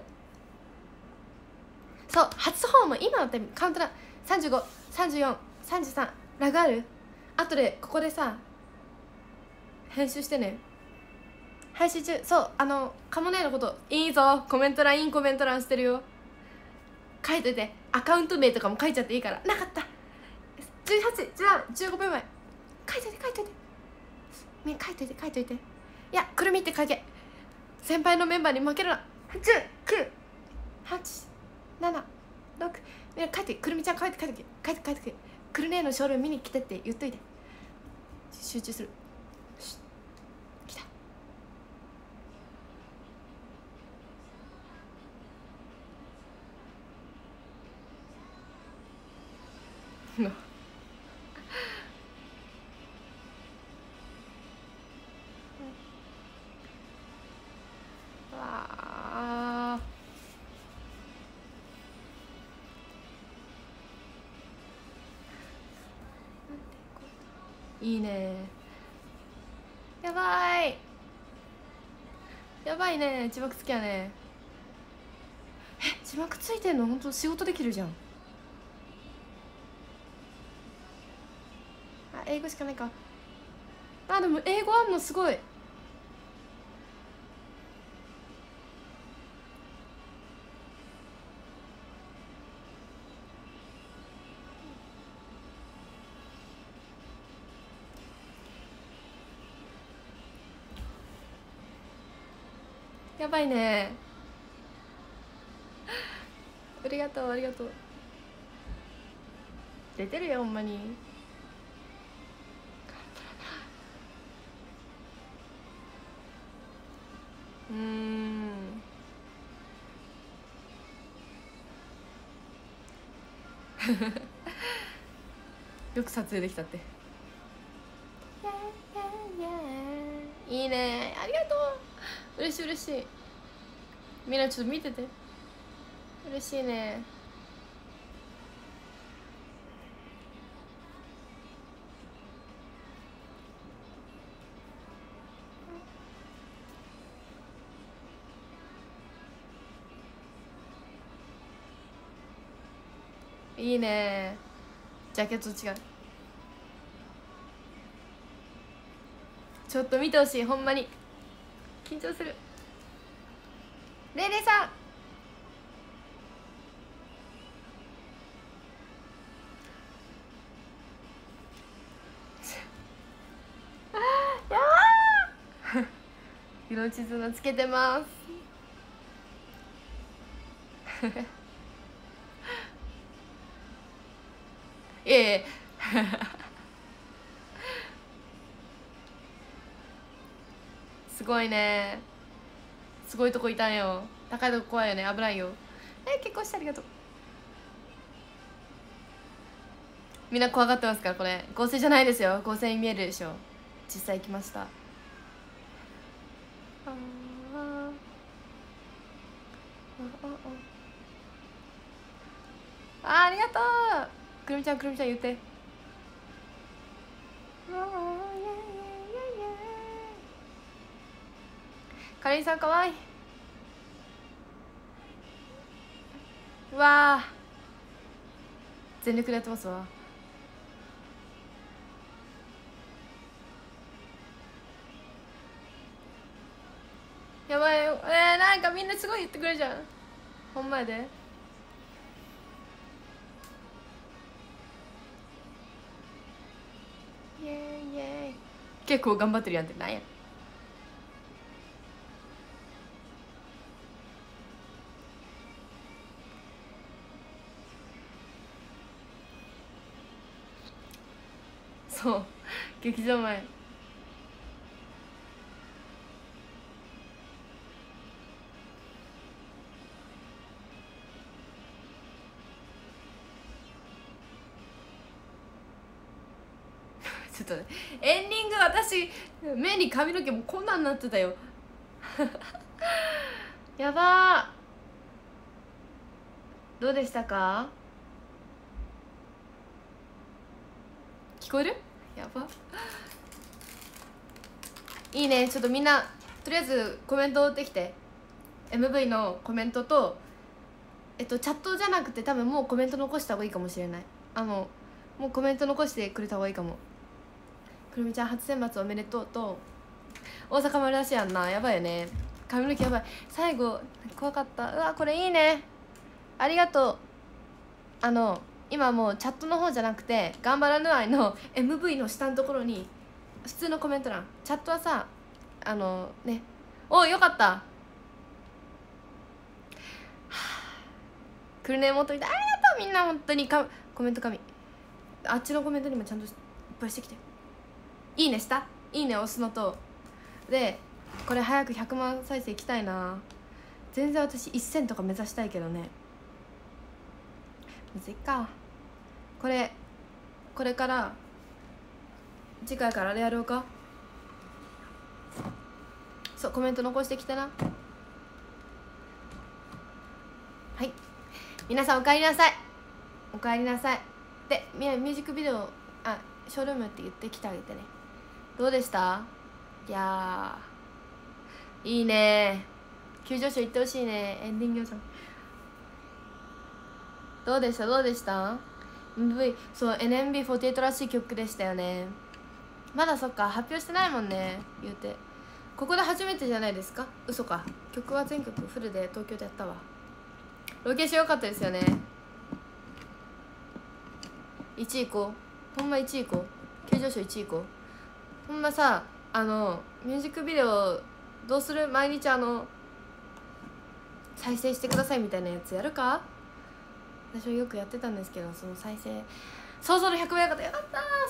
そう、初ホーム今のタイムカウントダウン。35、34、33。ラグある？後でここでさ編集してね。配信中。そう、カモネのこといいぞ。コメント欄してるよ。書いといて。アカウント名とかも書いちゃっていいから。なかった。18、じゃあ15秒前。書いといて。みんな書いといて。いや、くるみって書け。先輩のメンバーに負けるな。10、9、8、7、6。みんな書いて。くるみちゃん書いて。くるねのショールーム見に来てって言っといて。集中する。来た。わー、いいね。やばいね。字幕つきやね。字幕ついてんの？ほんと仕事できるじゃん。あ、英語しかないか。あ、でも英語あんのすごい。やばいね。ありがとう。出てるよ、ほんまに。 よく撮影できたって。いいね、ありがとう。嬉しい嬉しい。みんなちょっと見てて、嬉しいね。いいね。ジャケット違う。ちょっと見てほしい、ほんまに緊張する。レイレイさんやばー色地図のつけてますいえいえすごいね、すごいとこいたんよ。高いとこ怖いよね、危ないよ。結婚してありがとう。みんな怖がってますから。これ合成じゃないですよ。合成に見えるでしょ。実際行きました。ありがとう。くるみちゃん、くるみちゃん言って。かりんさんかわいい。うわー全力でやってますわ。やばいよ。なんかみんなすごい言ってくれるじゃん。ほんまやで。イエーイイエーイ。結構頑張ってるやんってなんや。そう劇場前ちょっとね、エンディング私目に髪の毛もこんなんなってたよやばー。どうでしたか？聞こえる？やば。いいね。ちょっとみんなとりあえずコメントを打ってきて。 MV のコメントとチャットじゃなくて多分もうコメント残した方がいいかもしれない。もうコメント残してくれた方がいいかも。くるみちゃん初選抜おめでとうと、大阪丸出しやんな。やばいよね、髪の毛やばい。最後怖かった。うわこれいいね、ありがとう。今もうチャットの方じゃなくて頑張らぬ愛の MV の下のところに普通のコメント欄、チャットはさね、およかった。クルネ持っといてありがとう。みんな本当にコメント神。あっちのコメントにもちゃんといっぱいしてきて。いいねした、いいね押すのとで、これ早く100万再生いきたいな。全然私1000とか目指したいけどね、むずいか。これから次回からあれやろうか。そうコメント残してきてな。はい、皆さんおかえりなさい、おかえりなさい。でミュージックビデオショールームって言ってきてあげてね。どうでした？いやいいね、急上昇行ってほしいね。エンディングじゃん。どうでした？どうでした？ MV そう NMB48 らしい曲でしたよね。まだそっか発表してないもんね、言うて。ここで初めてじゃないですか。嘘か、曲は全曲フルで東京でやったわ。ロケーション良かったですよね。1位行こう、ほんま1位行こう、急上昇1位行こう。ほんまさミュージックビデオどうする？毎日再生してくださいみたいなやつやるか。私はよくやってたんですけど、その再生想像の100倍よかった。よかった。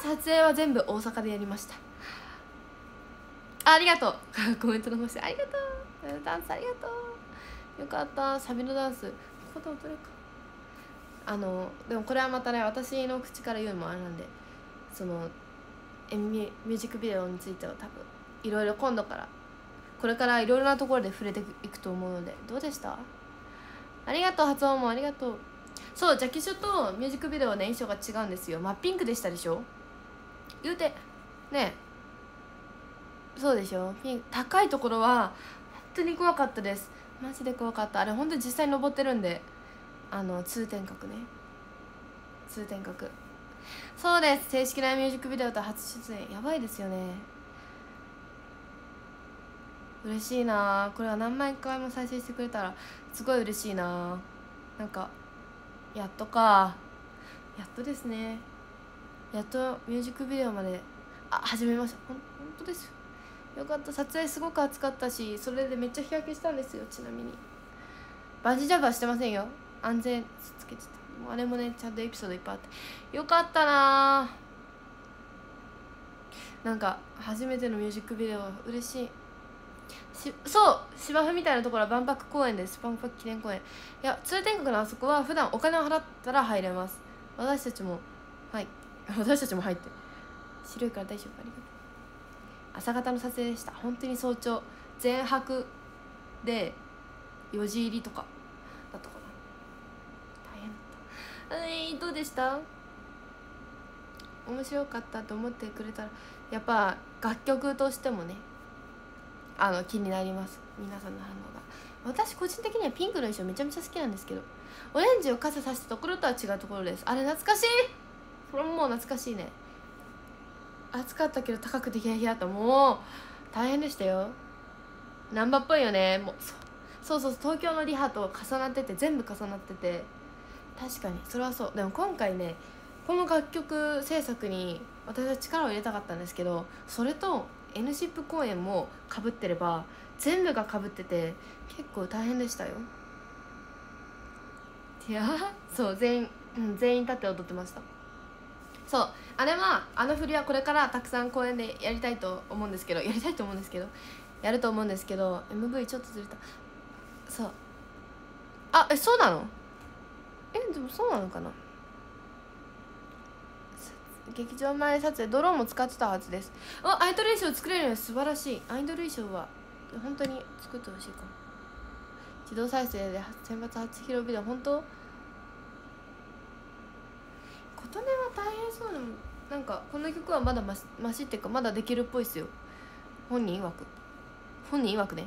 撮影は全部大阪でやりました。ありがとうコメント残してありがとう。ダンスありがとう。よかった。サビのダンスここで踊るか。 でもこれはまたね、私の口から言うのもあれなんで、そのミュージックビデオについては多分いろいろ今度からこれからいろいろなところで触れていくと思うので。どうでした？ありがとう、発音もありがとう。そう、ジャケショとミュージックビデオはね、印象が違うんですよ。真っピンクでしたでしょ。言うてね。そうでしょ。高いところは本当に怖かったです。マジで怖かった。あれ本当に実際に登ってるんで、通天閣ね、通天閣。そうです、正式なミュージックビデオと初出演。やばいですよね。嬉しいな。これは何万回も再生してくれたらすごい嬉しいな。なんかやっとか、やっとですね。やっとミュージックビデオまで始めました。本当ですよ。よかった。撮影すごく暑かったし、それでめっちゃ日焼けしたんですよ。ちなみにバンジージャンプはしてませんよ。安全つけてた。あれもね、ちゃんとエピソードいっぱいあってよかったな。なんか初めてのミュージックビデオは嬉しい。そう、芝生みたいなところは万博公園です。万博記念公園。いや、通天閣のあそこは普段お金を払ったら入れます。私たちもはい私たちも入って。白いから大丈夫。ありがとう。朝方の撮影でした。本当に早朝全白で4時入りとかだったかな。大変だった。どうでした？面白かったと思ってくれたら、やっぱ楽曲としてもね、気になります、皆さんの反応が。私個人的にはピンクの衣装めちゃめちゃ好きなんですけど、オレンジを傘さしたところとは違うところです。あれ懐かしい。それももう懐かしいね。暑かったけど高くてヒヤヒヤと、もう大変でしたよ。難波っぽいよね。もうそう東京のリハと重なってて、全部重なってて、確かにそれはそう。でも今回ね、この楽曲制作に私は力を入れたかったんですけど、それと N シップ公演もかぶってれば、全部がかぶってて結構大変でしたよ。いやそう、全員立って踊ってました。そう、あれは振りはこれからたくさん公演でやりたいと思うんですけど、やると思うんですけど MV ちょっとずれた。そう、そうなの？でもそうなのかな。劇場前撮影ドローンも使ってたはずです。アイドル衣装作れるの素晴らしい。アイドル衣装は本当に作ってほしいかも。自動再生で選抜初披露ビデオ、本当？琴音は大変そうでも、なんかこの曲はまだマシっていうか、まだできるっぽいっすよ。本人曰くね。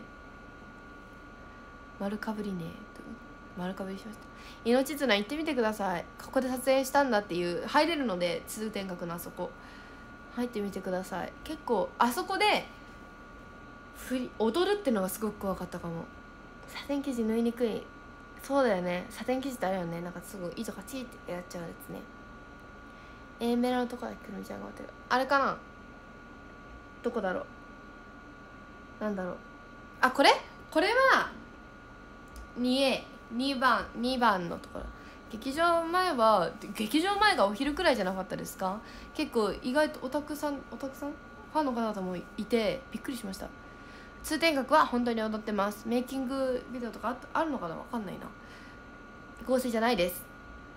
丸かぶりね。丸かぶりしました。命綱行ってみてください。ここで撮影したんだっていう、入れるので、通天閣のあそこ入ってみてください。結構あそこで踊るってのがすごく怖かったかも。サテン生地縫いにくい。そうだよね、サテン生地ってあれよね、なんかすぐ糸がチーってやっちゃうやつね。メラのとこだけくるみちゃんが待ってる。あれかな、どこだろう、なんだろう。これは 2番のところ。劇場前がお昼くらいじゃなかったですか？結構意外とオタクさんファンの方々もいてびっくりしました。通天閣は本当に踊ってます。メイキングビデオとかあるのかな、わかんないな。合成じゃないです。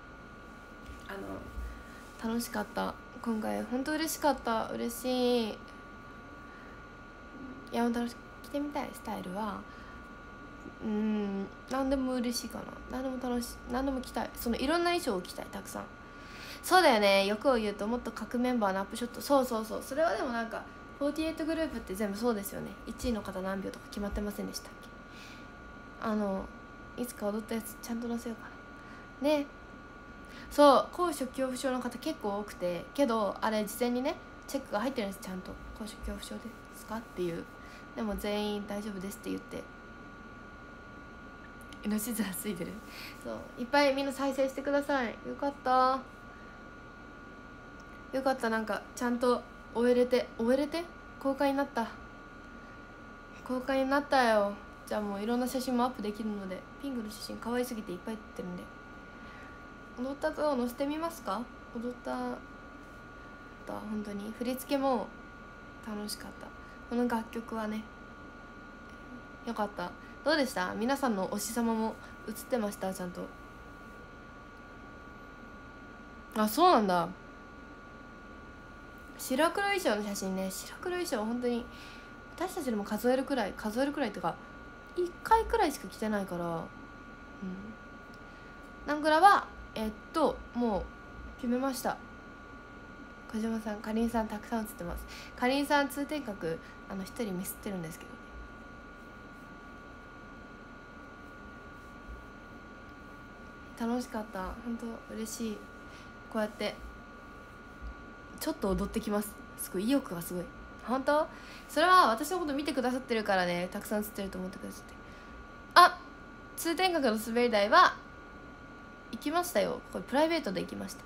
楽しかった。今回本当嬉しかった。嬉しい。いや、本当に着てみたいスタイルは何でも嬉しいかな。何でも楽しい、何でも着たい。そのいろんな衣装を着たい、たくさん。そうだよね、欲を言うともっと各メンバーのアップショット。そうそれはでもなんか48グループって全部そうですよね。1位の方何秒とか決まってませんでしたっけ？いつか踊ったやつちゃんと載せようかなね。そう、高所恐怖症の方結構多くて、けどあれ事前にねチェックが入ってるんです。ちゃんと高所恐怖症ですかっていう。でも全員大丈夫ですって言って、命綱ついてる。そう、いっぱいみんな再生してください。よかったなんかちゃんと終えれて公開になったよ。じゃあもういろんな写真もアップできるので、ピンクの写真可愛すぎていっぱい撮ってるんで、踊ったと載せてみますか？踊った本当に振り付けも楽しかった。この楽曲はねよかった。どうでした？皆さんの推し様も映ってました？ちゃんとあ、そうなんだ。白黒衣装の写真ね。白黒衣装は本当に私たちでも数えるくらいっていうか1回くらいしか着てないから。ナングラはもう決めました。小島さん、かりんさんたくさん写ってます。かりんさん通天閣一人ミスってるんですけど、楽しかった。本当嬉しい。こうやってちょっと踊ってきます。すごい意欲がすごい。本当それは私のこと見てくださってるからね、たくさん写ってると思ってくださって。あ、通天閣の滑り台は行きましたよ。これプライベートで行きました。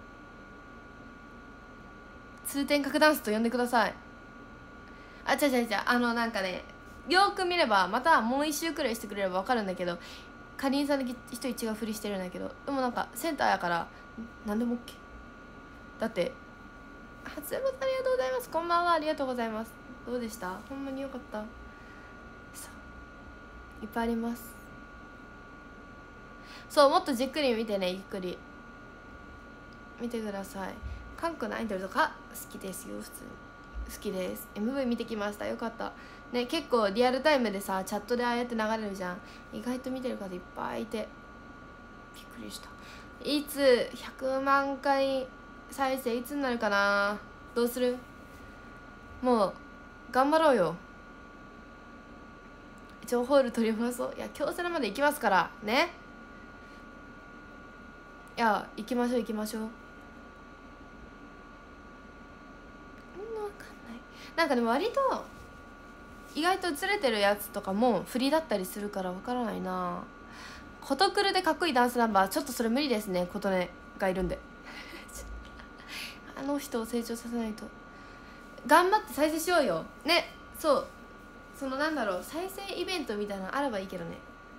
通天閣ダンスと呼んでください。あ、違うなんかね、よーく見ればまたもう一周くらいしてくれれば分かるんだけど、かりんさんだけ一人違うふりしてるんだけど、でもなんかセンターやから何でも OK だって。初山さんありがとうございます。こんばんは。ありがとうございます。どうでした？ほんまによかった。そういっぱいあります。そう、もっとじっくり見てね。ゆっくり見てください。韓国のアイドルとか好きですよ。普通に好きです。 MV 見てきました。よかったね。結構リアルタイムでさ、チャットでああやって流れるじゃん。意外と見てる方いっぱいいてびっくりした。いつ100万回再生いつになるかな。どうする？もう頑張ろうよ。一応ホール取り戻そう。いや、京セラまで行きますからね。いや、行きましょう。分かんない。なんかでも割と意外とずれてるやつとかも振りだったりするから分からないな。コトクルでかっこいいダンスナンバー、ちょっとそれ無理ですね。琴音がいるんであの人を成長させないと。頑張って再生しようよね。そう、なんだろう、再生イベントみたいなのあればいいけどね。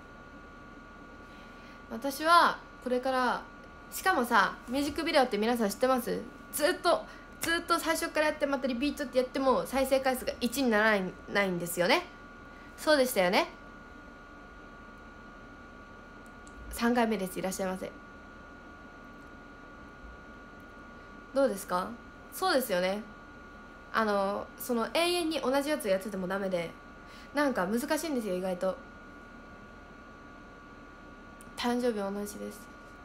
私はこれから、しかもさ、ミュージックビデオって皆さん知ってます？ずっと最初からやってまたリピートってやっても再生回数が1にならないんですよね。そうでしたよね。3回目です。いらっしゃいませ。どうですか？そうですよね。永遠に同じやつやっててもダメで、なんか難しいんですよ意外と。誕生日同じです。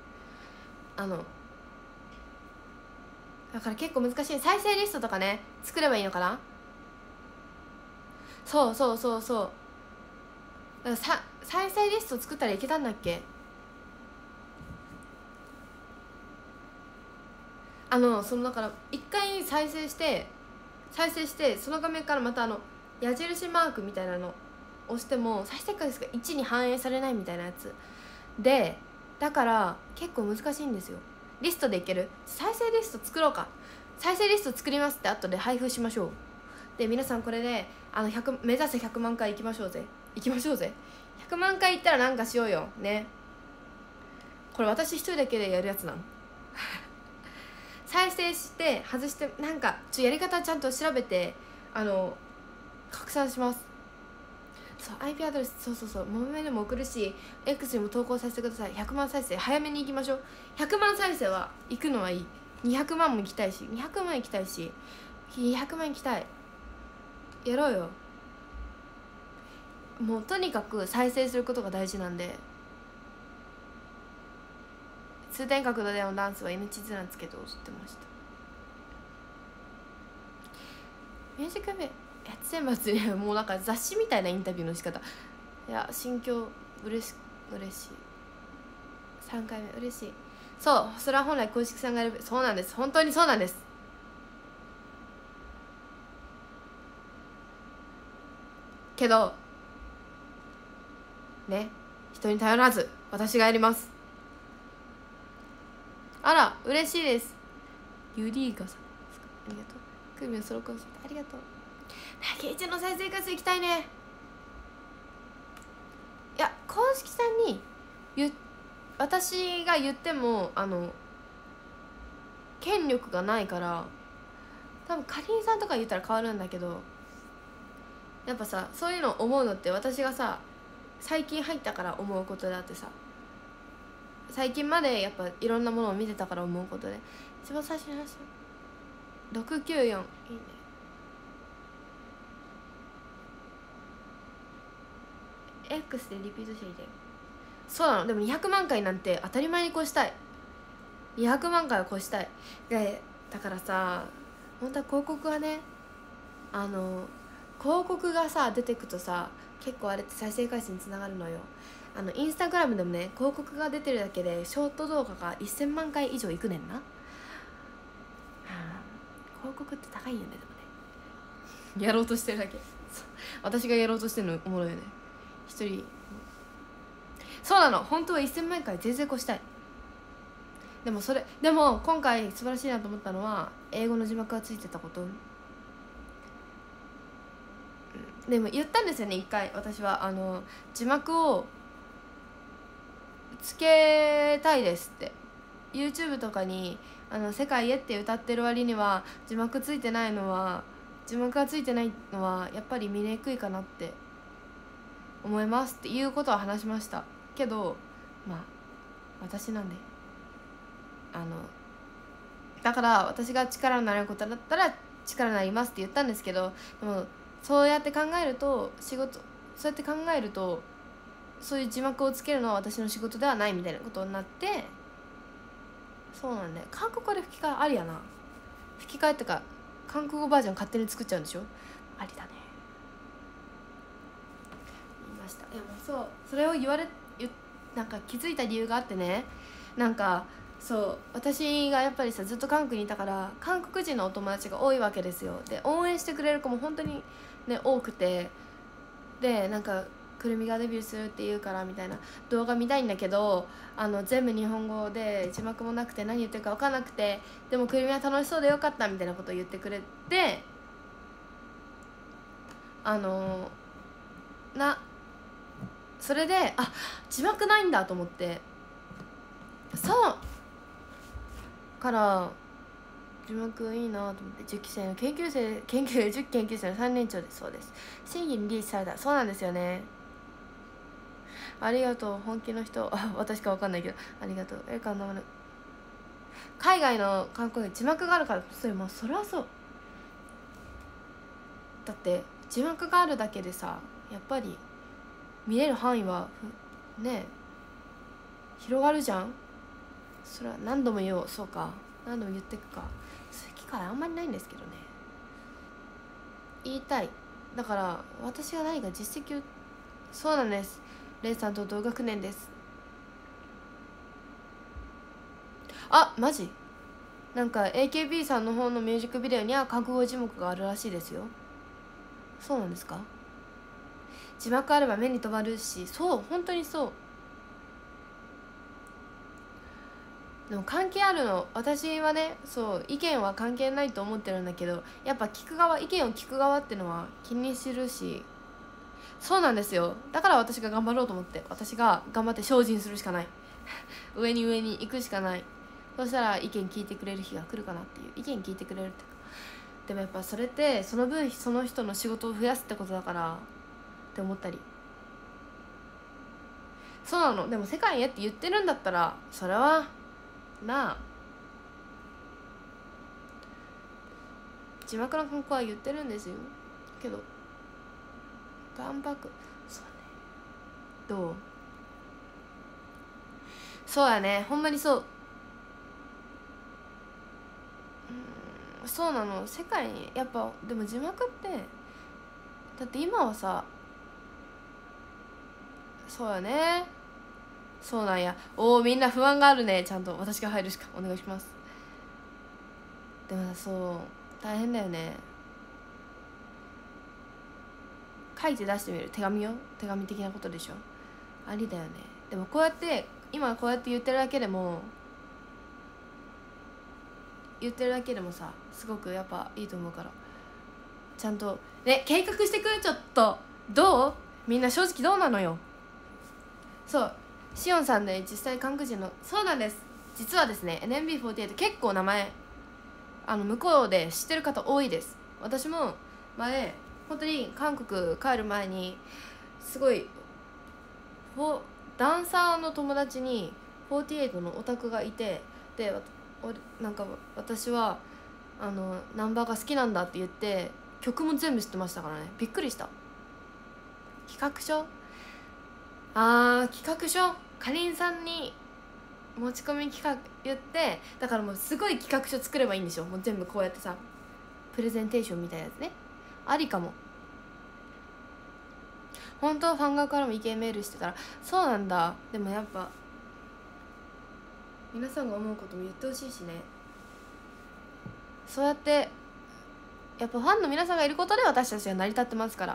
だから結構難しい。再生リストとかね、作ればいいのかな。そうだから再生リスト作ったらいけたんだっけ。だから一回再生してその画面からまた矢印マークみたいなの押しても再生回数が1に反映されないみたいなやつで、だから結構難しいんですよ。リストでいける。再生リスト作ろうか。再生リスト作りますって後で配布しましょう。で皆さんこれで目指せ100万回行きましょうぜ。100万回行ったらなんかしようよね。これ私一人だけでやるやつなん再生して外して、なんかやり方ちゃんと調べて拡散します。そう IP アドレス、そうモメでも送るし X にも投稿させてください。100万再生早めに行きましょう。100万再生は行くのはいい。200万も行きたいし200万行きたいし200万行きたい。やろうよ。もうとにかく再生することが大事なんで。通天閣でのダンスは命綱つけて踊ってました。ミュージックビデオやつ選抜ね、もうなんか雑誌みたいなインタビューの仕方。いや心境嬉しい。3回目嬉しい。そう、それは本来公式さんがやる。そうなんです、本当にそうなんです。けどね、人に頼らず私がやります。あら嬉しいです。ユリーガさんありがとう。クミをソロコンサートありがとう。ケイチの再生回数いきたいね。いや公式さんに私が言っても権力がないから、多分かりんさんとか言ったら変わるんだけど、やっぱさ、そういうの思うのって私がさ最近入ったから思うことであってさ、 最近までやっぱいろんなものを見てたから思うことで、一番最初に話した694いいね。X でリピートしていて、そうなの。でも200万回なんて当たり前に越したい。200万回は越したい。でだからさ、本当は広告がね、広告がさ出てくとさ、結構あれって再生回数につながるのよ。インスタグラムでもね、広告が出てるだけでショート動画が1000万回以上いくねんな。広告って高いよね。でもね、やろうとしてるだけ。私がやろうとしてるのおもろいよね。一人そうなの。本当は1000万回全然越したい。でも今回素晴らしいなと思ったのは英語の字幕がついてたこと。でも言ったんですよね、一回。私は字幕をつけたいですって。 YouTube とかに世界へって歌ってる割には字幕がついてないのはやっぱり見にくいかなって思いますっていうことは話しましたけど、まあ私なんでだから私が力になれることだったら力になりますって言ったんですけど、でもそうやって考えるとそういう字幕をつけるのは私の仕事ではないみたいなことになって、そうなんだよ。韓国語で吹き替えありやな。吹き替えってか韓国語バージョン勝手に作っちゃうんでしょ。ありだね。言いました。いやもうそうそれをなんか気づいた理由があってね、なんかそう私がやっぱりさずっと韓国にいたから韓国人のお友達が多いわけですよ。で応援してくれる子も本当にね多くて、でなんかくるみがデビューするって言うからみたいな動画見たいんだけど全部日本語で字幕もなくて何言ってるか分かんなくて、でもくるみは楽しそうでよかったみたいなことを言ってくれて、それで字幕ないんだと思って、そうから字幕いいなと思って、10期生の10研究生の3年長です。そうです。審議にリーチされた。そうなんですよね。ありがとう本気の人。私か分かんないけどありがとう。海外の観光で字幕があるから、それはそうだって、字幕があるだけでさやっぱり見れる範囲はね広がるじゃん。それは何度も言おう。そうか、何度も言ってくか。そういう機会あんまりないんですけどね、言いたい。だから私が何か実績を。そうなんです。レイさんと同学年です。マジなんか AKB さんの方のミュージックビデオには韓国語字幕があるらしいですよ。そうなんですか。字幕あれば目に留まるし、そう本当にそう。でも関係あるの。私はね、そう意見は関係ないと思ってるんだけど、やっぱ意見を聞く側ってのは気にするし、そうなんですよ。だから私が頑張ろうと思って、私が頑張って精進するしかない上に行くしかない。そしたら意見聞いてくれる日が来るかなっていう。意見聞いてくれるってか、でもやっぱそれってその分その人の仕事を増やすってことだからって思ったり。そうなの。でも世界へって言ってるんだったらそれはなあ、字幕の観光は言ってるんですよけど、万博そうね、どう。そうやね、ほんまにそう。そうなの。世界にやっぱでも字幕ってだって今はさ、そうやね。そうなんや。みんな不安があるね。ちゃんと私が入るしかお願いします。でもそう大変だよね。書いて出してみる。手紙的なことでしょ。ありだよね。でも今こうやって言ってるだけでもさすごくやっぱいいと思うから、ちゃんとね計画してく。ちょっとどう、みんな正直どうなのよ。そうシオンさんで実際韓国人の。そうなんです。実はですね NMB48 結構名前向こうで知ってる方多いです。私も前本当に韓国帰る前にすごいダンサーの友達に 48のオタクがいて、でなんか私はナンバーが好きなんだって言って曲も全部知ってましたからね。びっくりした。企画書、企画書かりんさんに持ち込み企画言って、だからもうすごい企画書作ればいいんでしょ。もう全部こうやってさ、プレゼンテーションみたいなやつね。ありかも。本当はファン側からも意見メールしてたら、そうなんだ。でもやっぱ皆さんが思うことも言ってほしいしね。そうやってやっぱファンの皆さんがいることで私たちが成り立ってますから。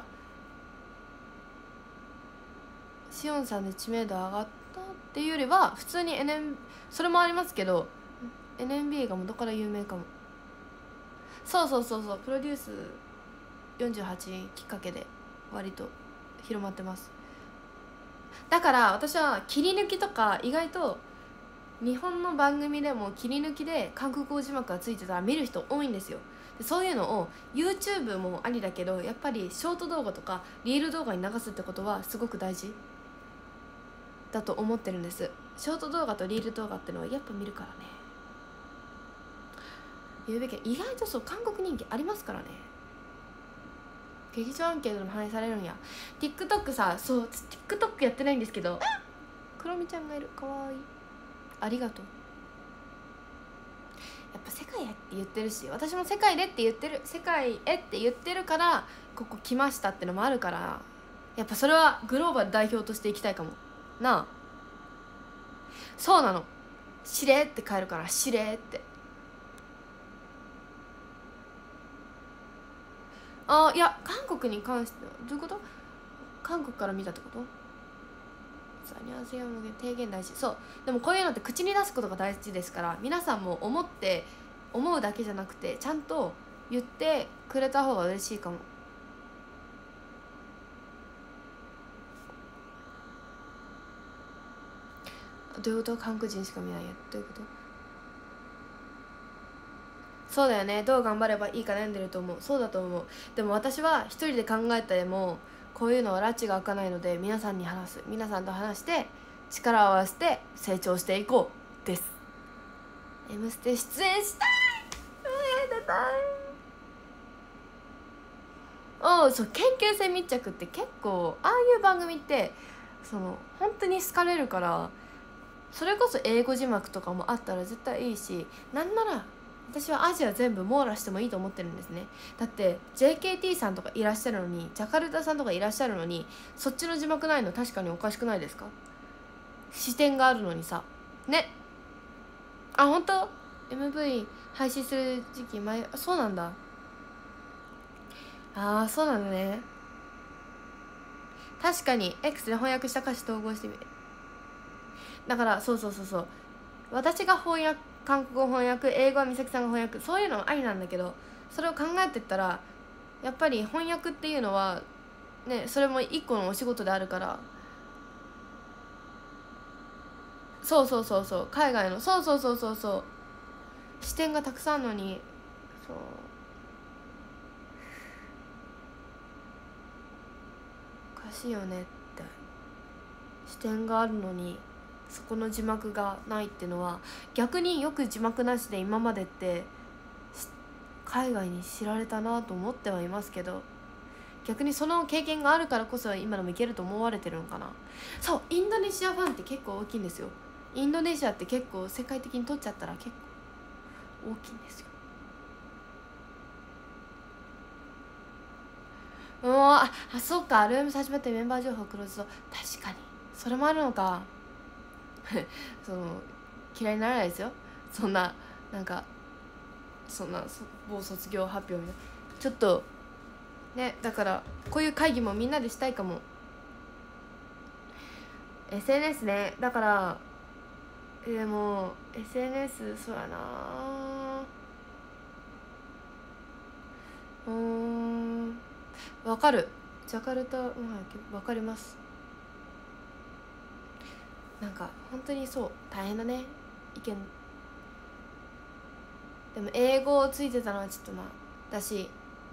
しおんさんで知名度上がったっていうよりは普通に それもありますけど、 NMB が元から有名かも。そうそうそうそう、プロデュース48きっかけで割と広まってます。だから私は切り抜きとか意外と日本の番組でも切り抜きで韓国語字幕がついてたら見る人多いんですよ。でそういうのを YouTube もありだけど、やっぱりショート動画とかリール動画に流すってことはすごく大事だと思ってるんです。ショート動画とリール動画ってのはやっぱ見るからね。言うべき、意外とそう韓国人気ありますからね。劇場アンケートでも反映されるんや。 TikTok さ、そう TikTok やってないんですけど、クロミちゃんがいる、かわいい、ありがとう。やっぱ世界へって言ってるし、私も世界でって言ってる、世界へって言ってるからここ来ましたってのもあるから、やっぱそれはグローバル代表としていきたいかもなあ。そうなの、しれって帰るから、しれって。いや韓国に関してはどういうこと？韓国から見たってこと？さあ、ニュアンスや提言大事。そう、でもこういうのって口に出すことが大事ですから、皆さんも思うだけじゃなくてちゃんと言ってくれた方が嬉しいかも。どういうこと？韓国人しか見ないや、どういうこと？そうだよね、どう頑張ればいいか悩んでると思う。そうだと思う。でも私は一人で考えたでもこういうのは拉致が開かないので、皆さんと話して力を合わせて成長していこうです。 M ステ出演したい。出たい。そう、研究生密着って結構ああいう番組って本当に好かれるから、それこそ英語字幕とかもあったら絶対いいし、なんなら私はアジア全部網羅してもいいと思ってるんですね。だって JKT さんとかいらっしゃるのに、ジャカルタさんとかいらっしゃるのに、そっちの字幕ないの確かにおかしくないですか？視点があるのにさね。本当？ MV 配信する時期前、そうなんだ。そうなんだね。確かに X で翻訳した歌詞統合してみる。だからそうそうそうそう、私が韓国語翻訳、英語は美咲さんが翻訳、そういうのはありなんだけど、それを考えてったらやっぱり翻訳っていうのはね、それも一個のお仕事であるから。そうそうそうそう、海外の、そうそうそうそうそう、視点がたくさんあるのに、そう、おかしいよねって。視点があるのにそこの字幕がないっていうのは、逆によく字幕なしで今までって海外に知られたなと思ってはいますけど、逆にその経験があるからこそ今でもいけると思われてるのかな。そう、インドネシアファンって結構大きいんですよ。インドネシアって結構世界的に取っちゃったら結構大きいんですよ。そうか、ルーム始まってメンバー情報クローズド、確かにそれもあるのか。嫌いにならないですよ、そんな、なんか某卒業発表みたいな、ちょっとね。だからこういう会議もみんなでしたいかも。 SNS ね。だからでも SNS、 そうやな、わかる。ジャカルタ、わかります。なんか本当にそう大変だね、意見。でも英語ついてたのはちょっとだし、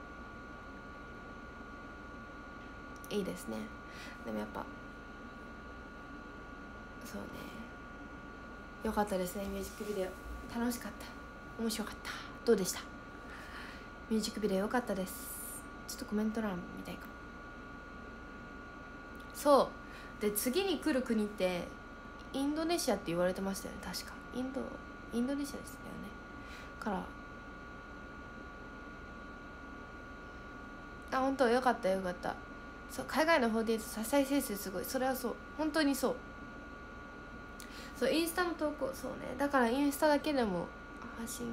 いいですね。でもやっぱそうね、 よかったですね。ミュージックビデオ楽しかった、面白かった。どうでした？ミュージックビデオよかったです。ちょっとコメント欄みたいかも。そうで、次に来る国ってインドネシアって言われてましたよね、確か。インドネシアでしたよね。から本当よかったよかった。そう、海外の方で言うと再生数すごい。それはそう、本当にそう。そう、インスタの投稿、そうね、だからインスタだけでも発信。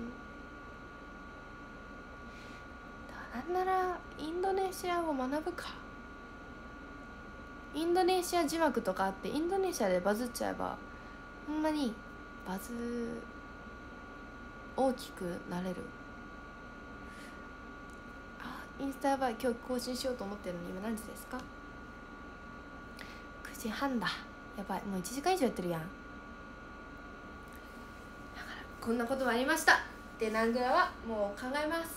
なんならインドネシア語学ぶか。インドネシア字幕とかあって、インドネシアでバズっちゃえばほんまにバズ大きくなれる。インスタやばい、今日更新しようと思ってるのに今何時ですか？9時半だ。やばい、もう1時間以上やってるやん。だからこんなこともありましたで、ナングラはもう考えます。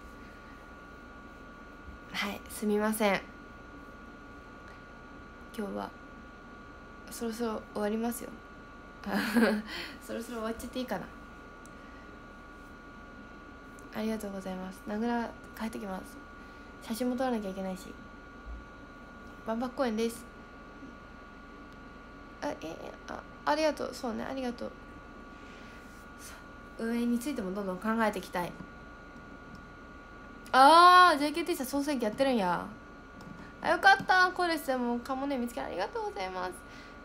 はい、すみません。今日はそろそろ終わりますよそろそろ終わっちゃっていいかな。ありがとうございます。ナングラ帰ってきます。写真も撮らなきゃいけないし。万博公園です。ありがとう。そうね、ありがとう。運営についてもどんどん考えていきたい。JKT さん総選挙やってるんや。よかった。これですもうカモネ見つけありがとうございます。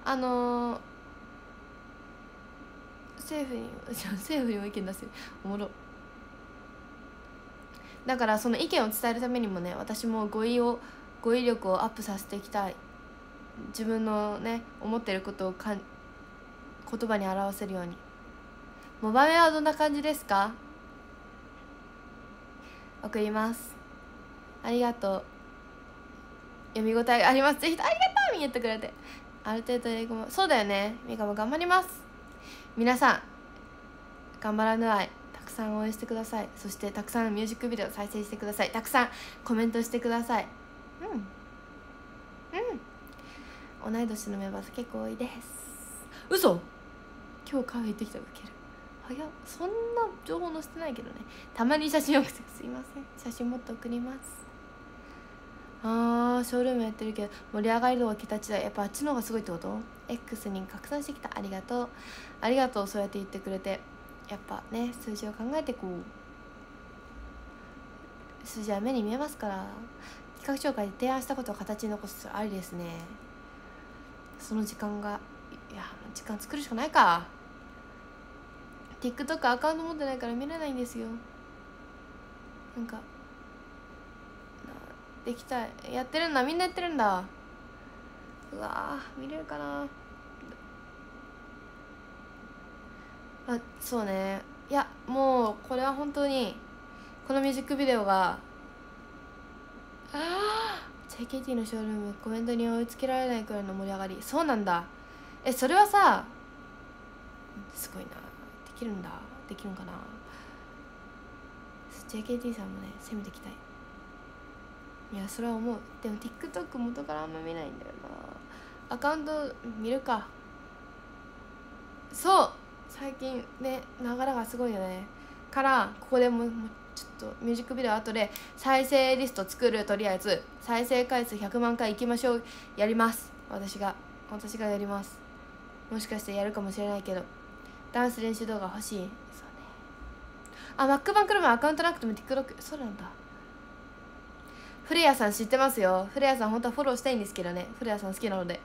政府にも意見出せる。おもろ。だからその意見を伝えるためにもね、私も語彙力をアップさせていきたい。自分のね思ってることを言葉に表せるように。モバメはどんな感じですか？送ります。ありがとう。読み応えあります。ぜひありがとう。見えてくれて。ある程度英語もそうだよね。ミカも頑張ります。皆さん頑張らぬ愛たくさん応援してください。そしてたくさんミュージックビデオ再生してください。たくさんコメントしてください。同い年のメンバー結構多いです。嘘？今日カフェ行ってきた。ウケる。早っ。そんな情報載せてないけどね。たまに写真送ってすいません。写真もっと送ります。ショールームやってるけど盛り上がり度は桁違い。やっぱあっちの方がすごいってこと？ X に拡散してきた。ありがとうありがとう。そうやって言ってくれて、やっぱね数字を考えてこう、数字は目に見えますから。企画紹介で提案したことを形に残すありですね。その時間が時間作るしかないか。 TikTok アカウント持ってないから見れないんですよ。なんかできたい。やってるんだ。みんなやってるんだ。うわー見れるかな。そうね。いやもうこれは本当にこのミュージックビデオがJKT のショールームコメントに追いつけられないくらいの盛り上がり。そうなんだ。それはさすごいな。できるんだ。できるんかな。 JKT さんもね攻めていきたい。いやそれは思う。でも TikTok 元からあんま見ないんだよな。アカウント見るか。そう最近ね流れがすごいよね。からここでもうちょっとミュージックビデオ後で再生リスト作る。とりあえず再生回数100万回いきましょう。やります。私がやります。もしかしてやるかもしれないけど。ダンス練習動画欲しい。そうね。マックバンクルマンアカウントなくても TikTok。 そうなんだ。フレアさん知ってますよ。フレアさん本当はフォローしたいんですけどね。フレアさん好きなので。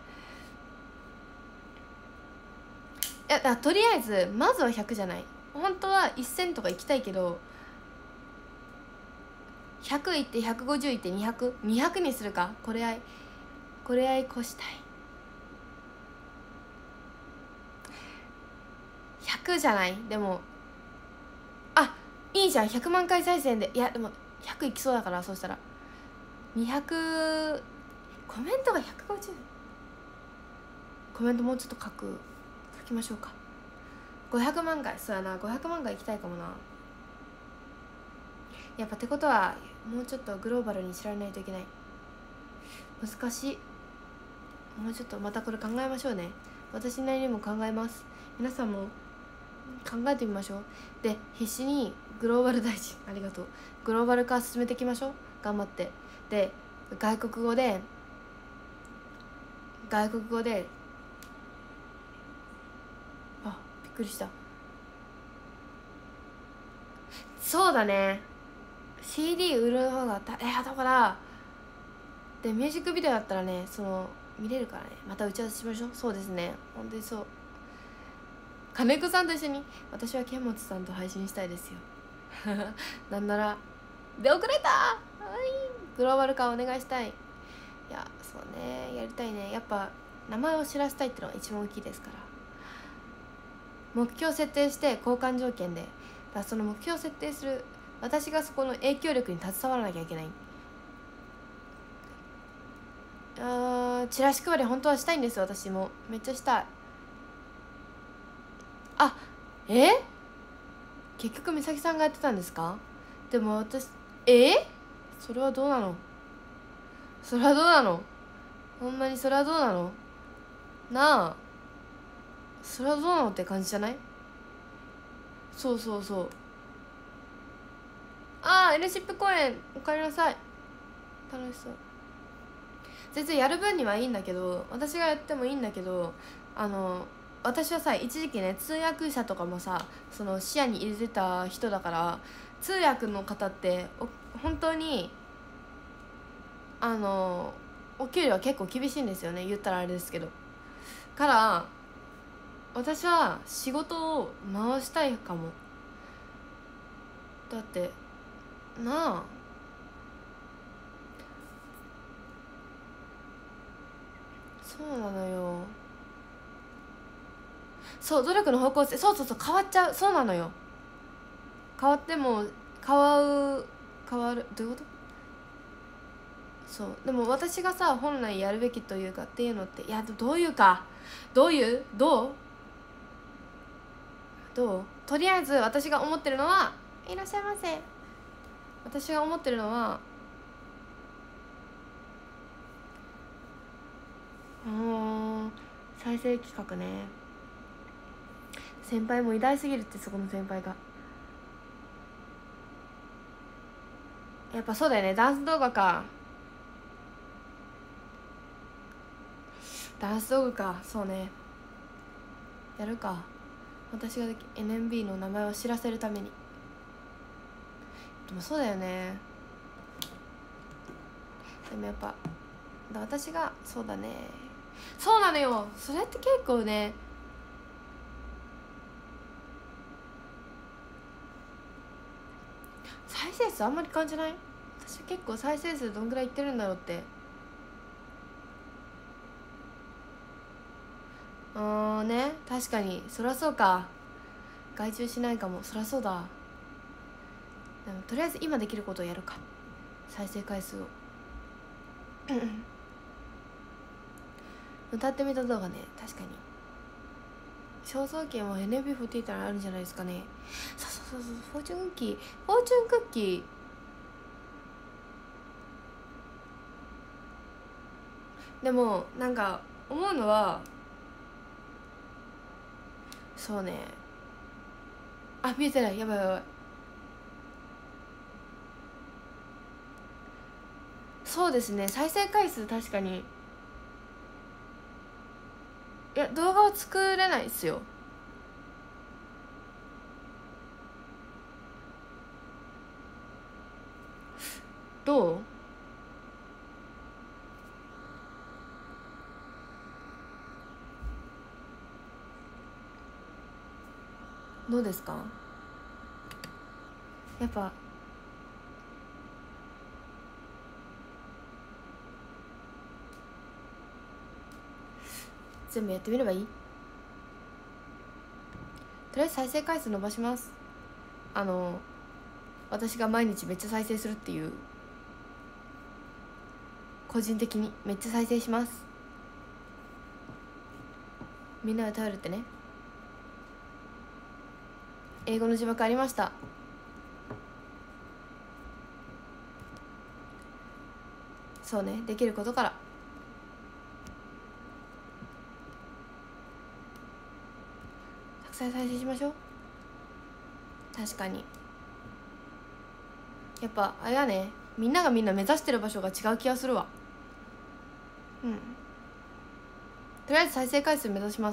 とりあえずまずは100じゃない。本当は1000とか行きたいけど、100いって150いって200にするか。これ合い越したい。100じゃない。でもいいじゃん。100万回再生で。いやでも100いきそうだから。そうしたら200。コメントが150。コメントもうちょっと書きましょうか。500万回。そうやな、500万回行きたいかもな。やっぱってことはもうちょっとグローバルに知らないといけない。難しい。もうちょっとまたこれ考えましょうね。私なりにも考えます。 皆さんも考えてみましょう。で必死にグローバル大臣ありがとう、グローバル化進めていきましょう、頑張って。で外国語であ、びっくりした。そうだね、 CD 売る方がどこだ。でミュージックビデオだったらね、見れるからね。また打ち合わせしましょう。そうですね、本当にそう。金子さんと一緒に、私は剣持さんと配信したいですよなんなら出遅れた、はい、グローバル化お願いしたい。いやそうね、やりたいね。やっぱ名前を知らせたいってのが一番大きいですから。目標設定して交換条件で、だからその目標設定する私がそこの影響力に携わらなきゃいけない。チラシ配り本当はしたいんですよ。私もめっちゃしたい。あ、結局美咲さんがやってたんですか？でも私それはどうなの？ほんまにそれはどうなの？なあ、それはどうなのって感じじゃない？そうエルシップ公演おかえりなさい。楽しそう。全然やる分にはいいんだけど、私がやってもいいんだけど、私はさ一時期ね通訳者とかもさ視野に入れてた人だから、通訳の方って本当にお給料は結構厳しいんですよね、言ったらあれですけど。から私は仕事を回したいかも。だってなあ、そうなのよ。そう、努力の方向性、そう変わっちゃう。そうなのよ。変わっても変わる、どういうこと？そうでも私がさ本来やるべきというかっていうのって、いやどういうか、どうとりあえず私が思ってるのは、いらっしゃいませ。私が思ってるのは、再生企画ね。先輩も偉大すぎるって、そこの先輩が。やっぱそうだよね、ダンス動画か。そうね、やるか。私がNMB の名前を知らせるために。でもそうだよね。でもやっぱ私がそうだね、そうなのよ。それって結構ね、再生数あんまり感じない？私結構再生数どんぐらいいってるんだろうって。ね、確かにそりゃそうか。外注しないかも。そりゃそうだ。でもとりあえず今できることをやるか。再生回数を歌ってみた動画ね。確かに肖像権は NB48 あるんじゃないですかね。そうフォーチュンクッキーでもなんか思うのは、そうね、見えてない、やばい。そうですね、再生回数確かに、いや動画は作れないっすよ。どうですか？やっぱ全部やってみればいい。とりあえず再生回数伸ばします。私が毎日めっちゃ再生するっていう、個人的にめっちゃ再生します。みんなで頼るってね。英語の字幕ありました。そうね、できることから。 さん再生しましょう。確かにやっぱあれだね、みんながみんな目指してる場所が違う気がするわ。うん、とりあえず再生回数目指します。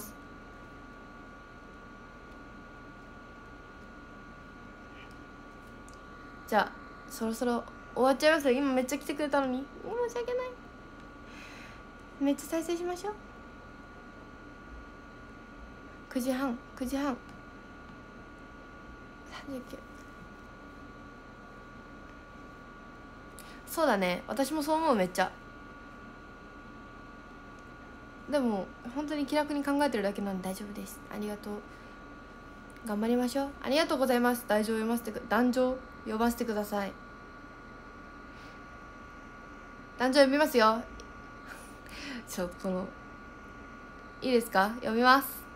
じゃあそろそろ終わっちゃいますよ。今めっちゃ来てくれたのに申し訳ない。めっちゃ再生しましょう。9時半39。そうだね、私もそう思う。めっちゃ。でも本当に気楽に考えてるだけなんで大丈夫です。ありがとう。頑張りましょう。ありがとうございます。男女呼ばせてください。男女呼びますよ。いいですか、読みます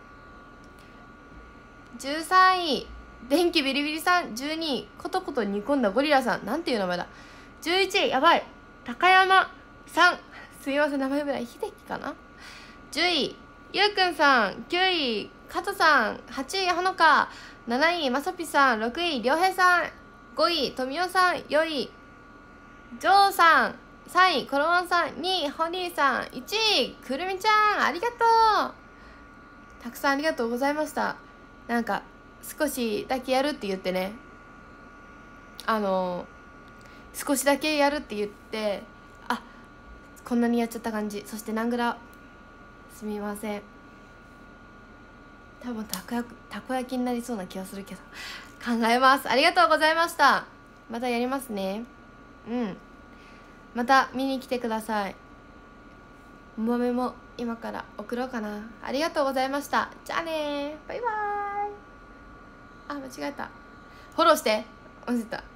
。13位電気ビリビリさん、12位コトコト煮込んだゴリラさん、なんていう名前だ。11位やばい高山さん、すいません名前ぐらい、秀樹かな。10位ゆうくんさん、9位加藤さん、8位ほのか、7位まさぴさん、6位りょうへいさん、5位とみおさん、4位ジョーさん、3位コロワンさん、2位ホニーさん、1位くるみちゃん、ありがとう。たくさんありがとうございました。なんか少しだけやるって言ってね、少しだけやるって言って、あ、こんなにやっちゃった感じ。そしてナングラすみません、多分たこ焼きになりそうな気がするけど考えます。ありがとうございました。またやりますね。また見に来てください。豆も今から送ろうかな。ありがとうございました。じゃあね、バイバーイ。あ、間違えた。フォローして忘れた。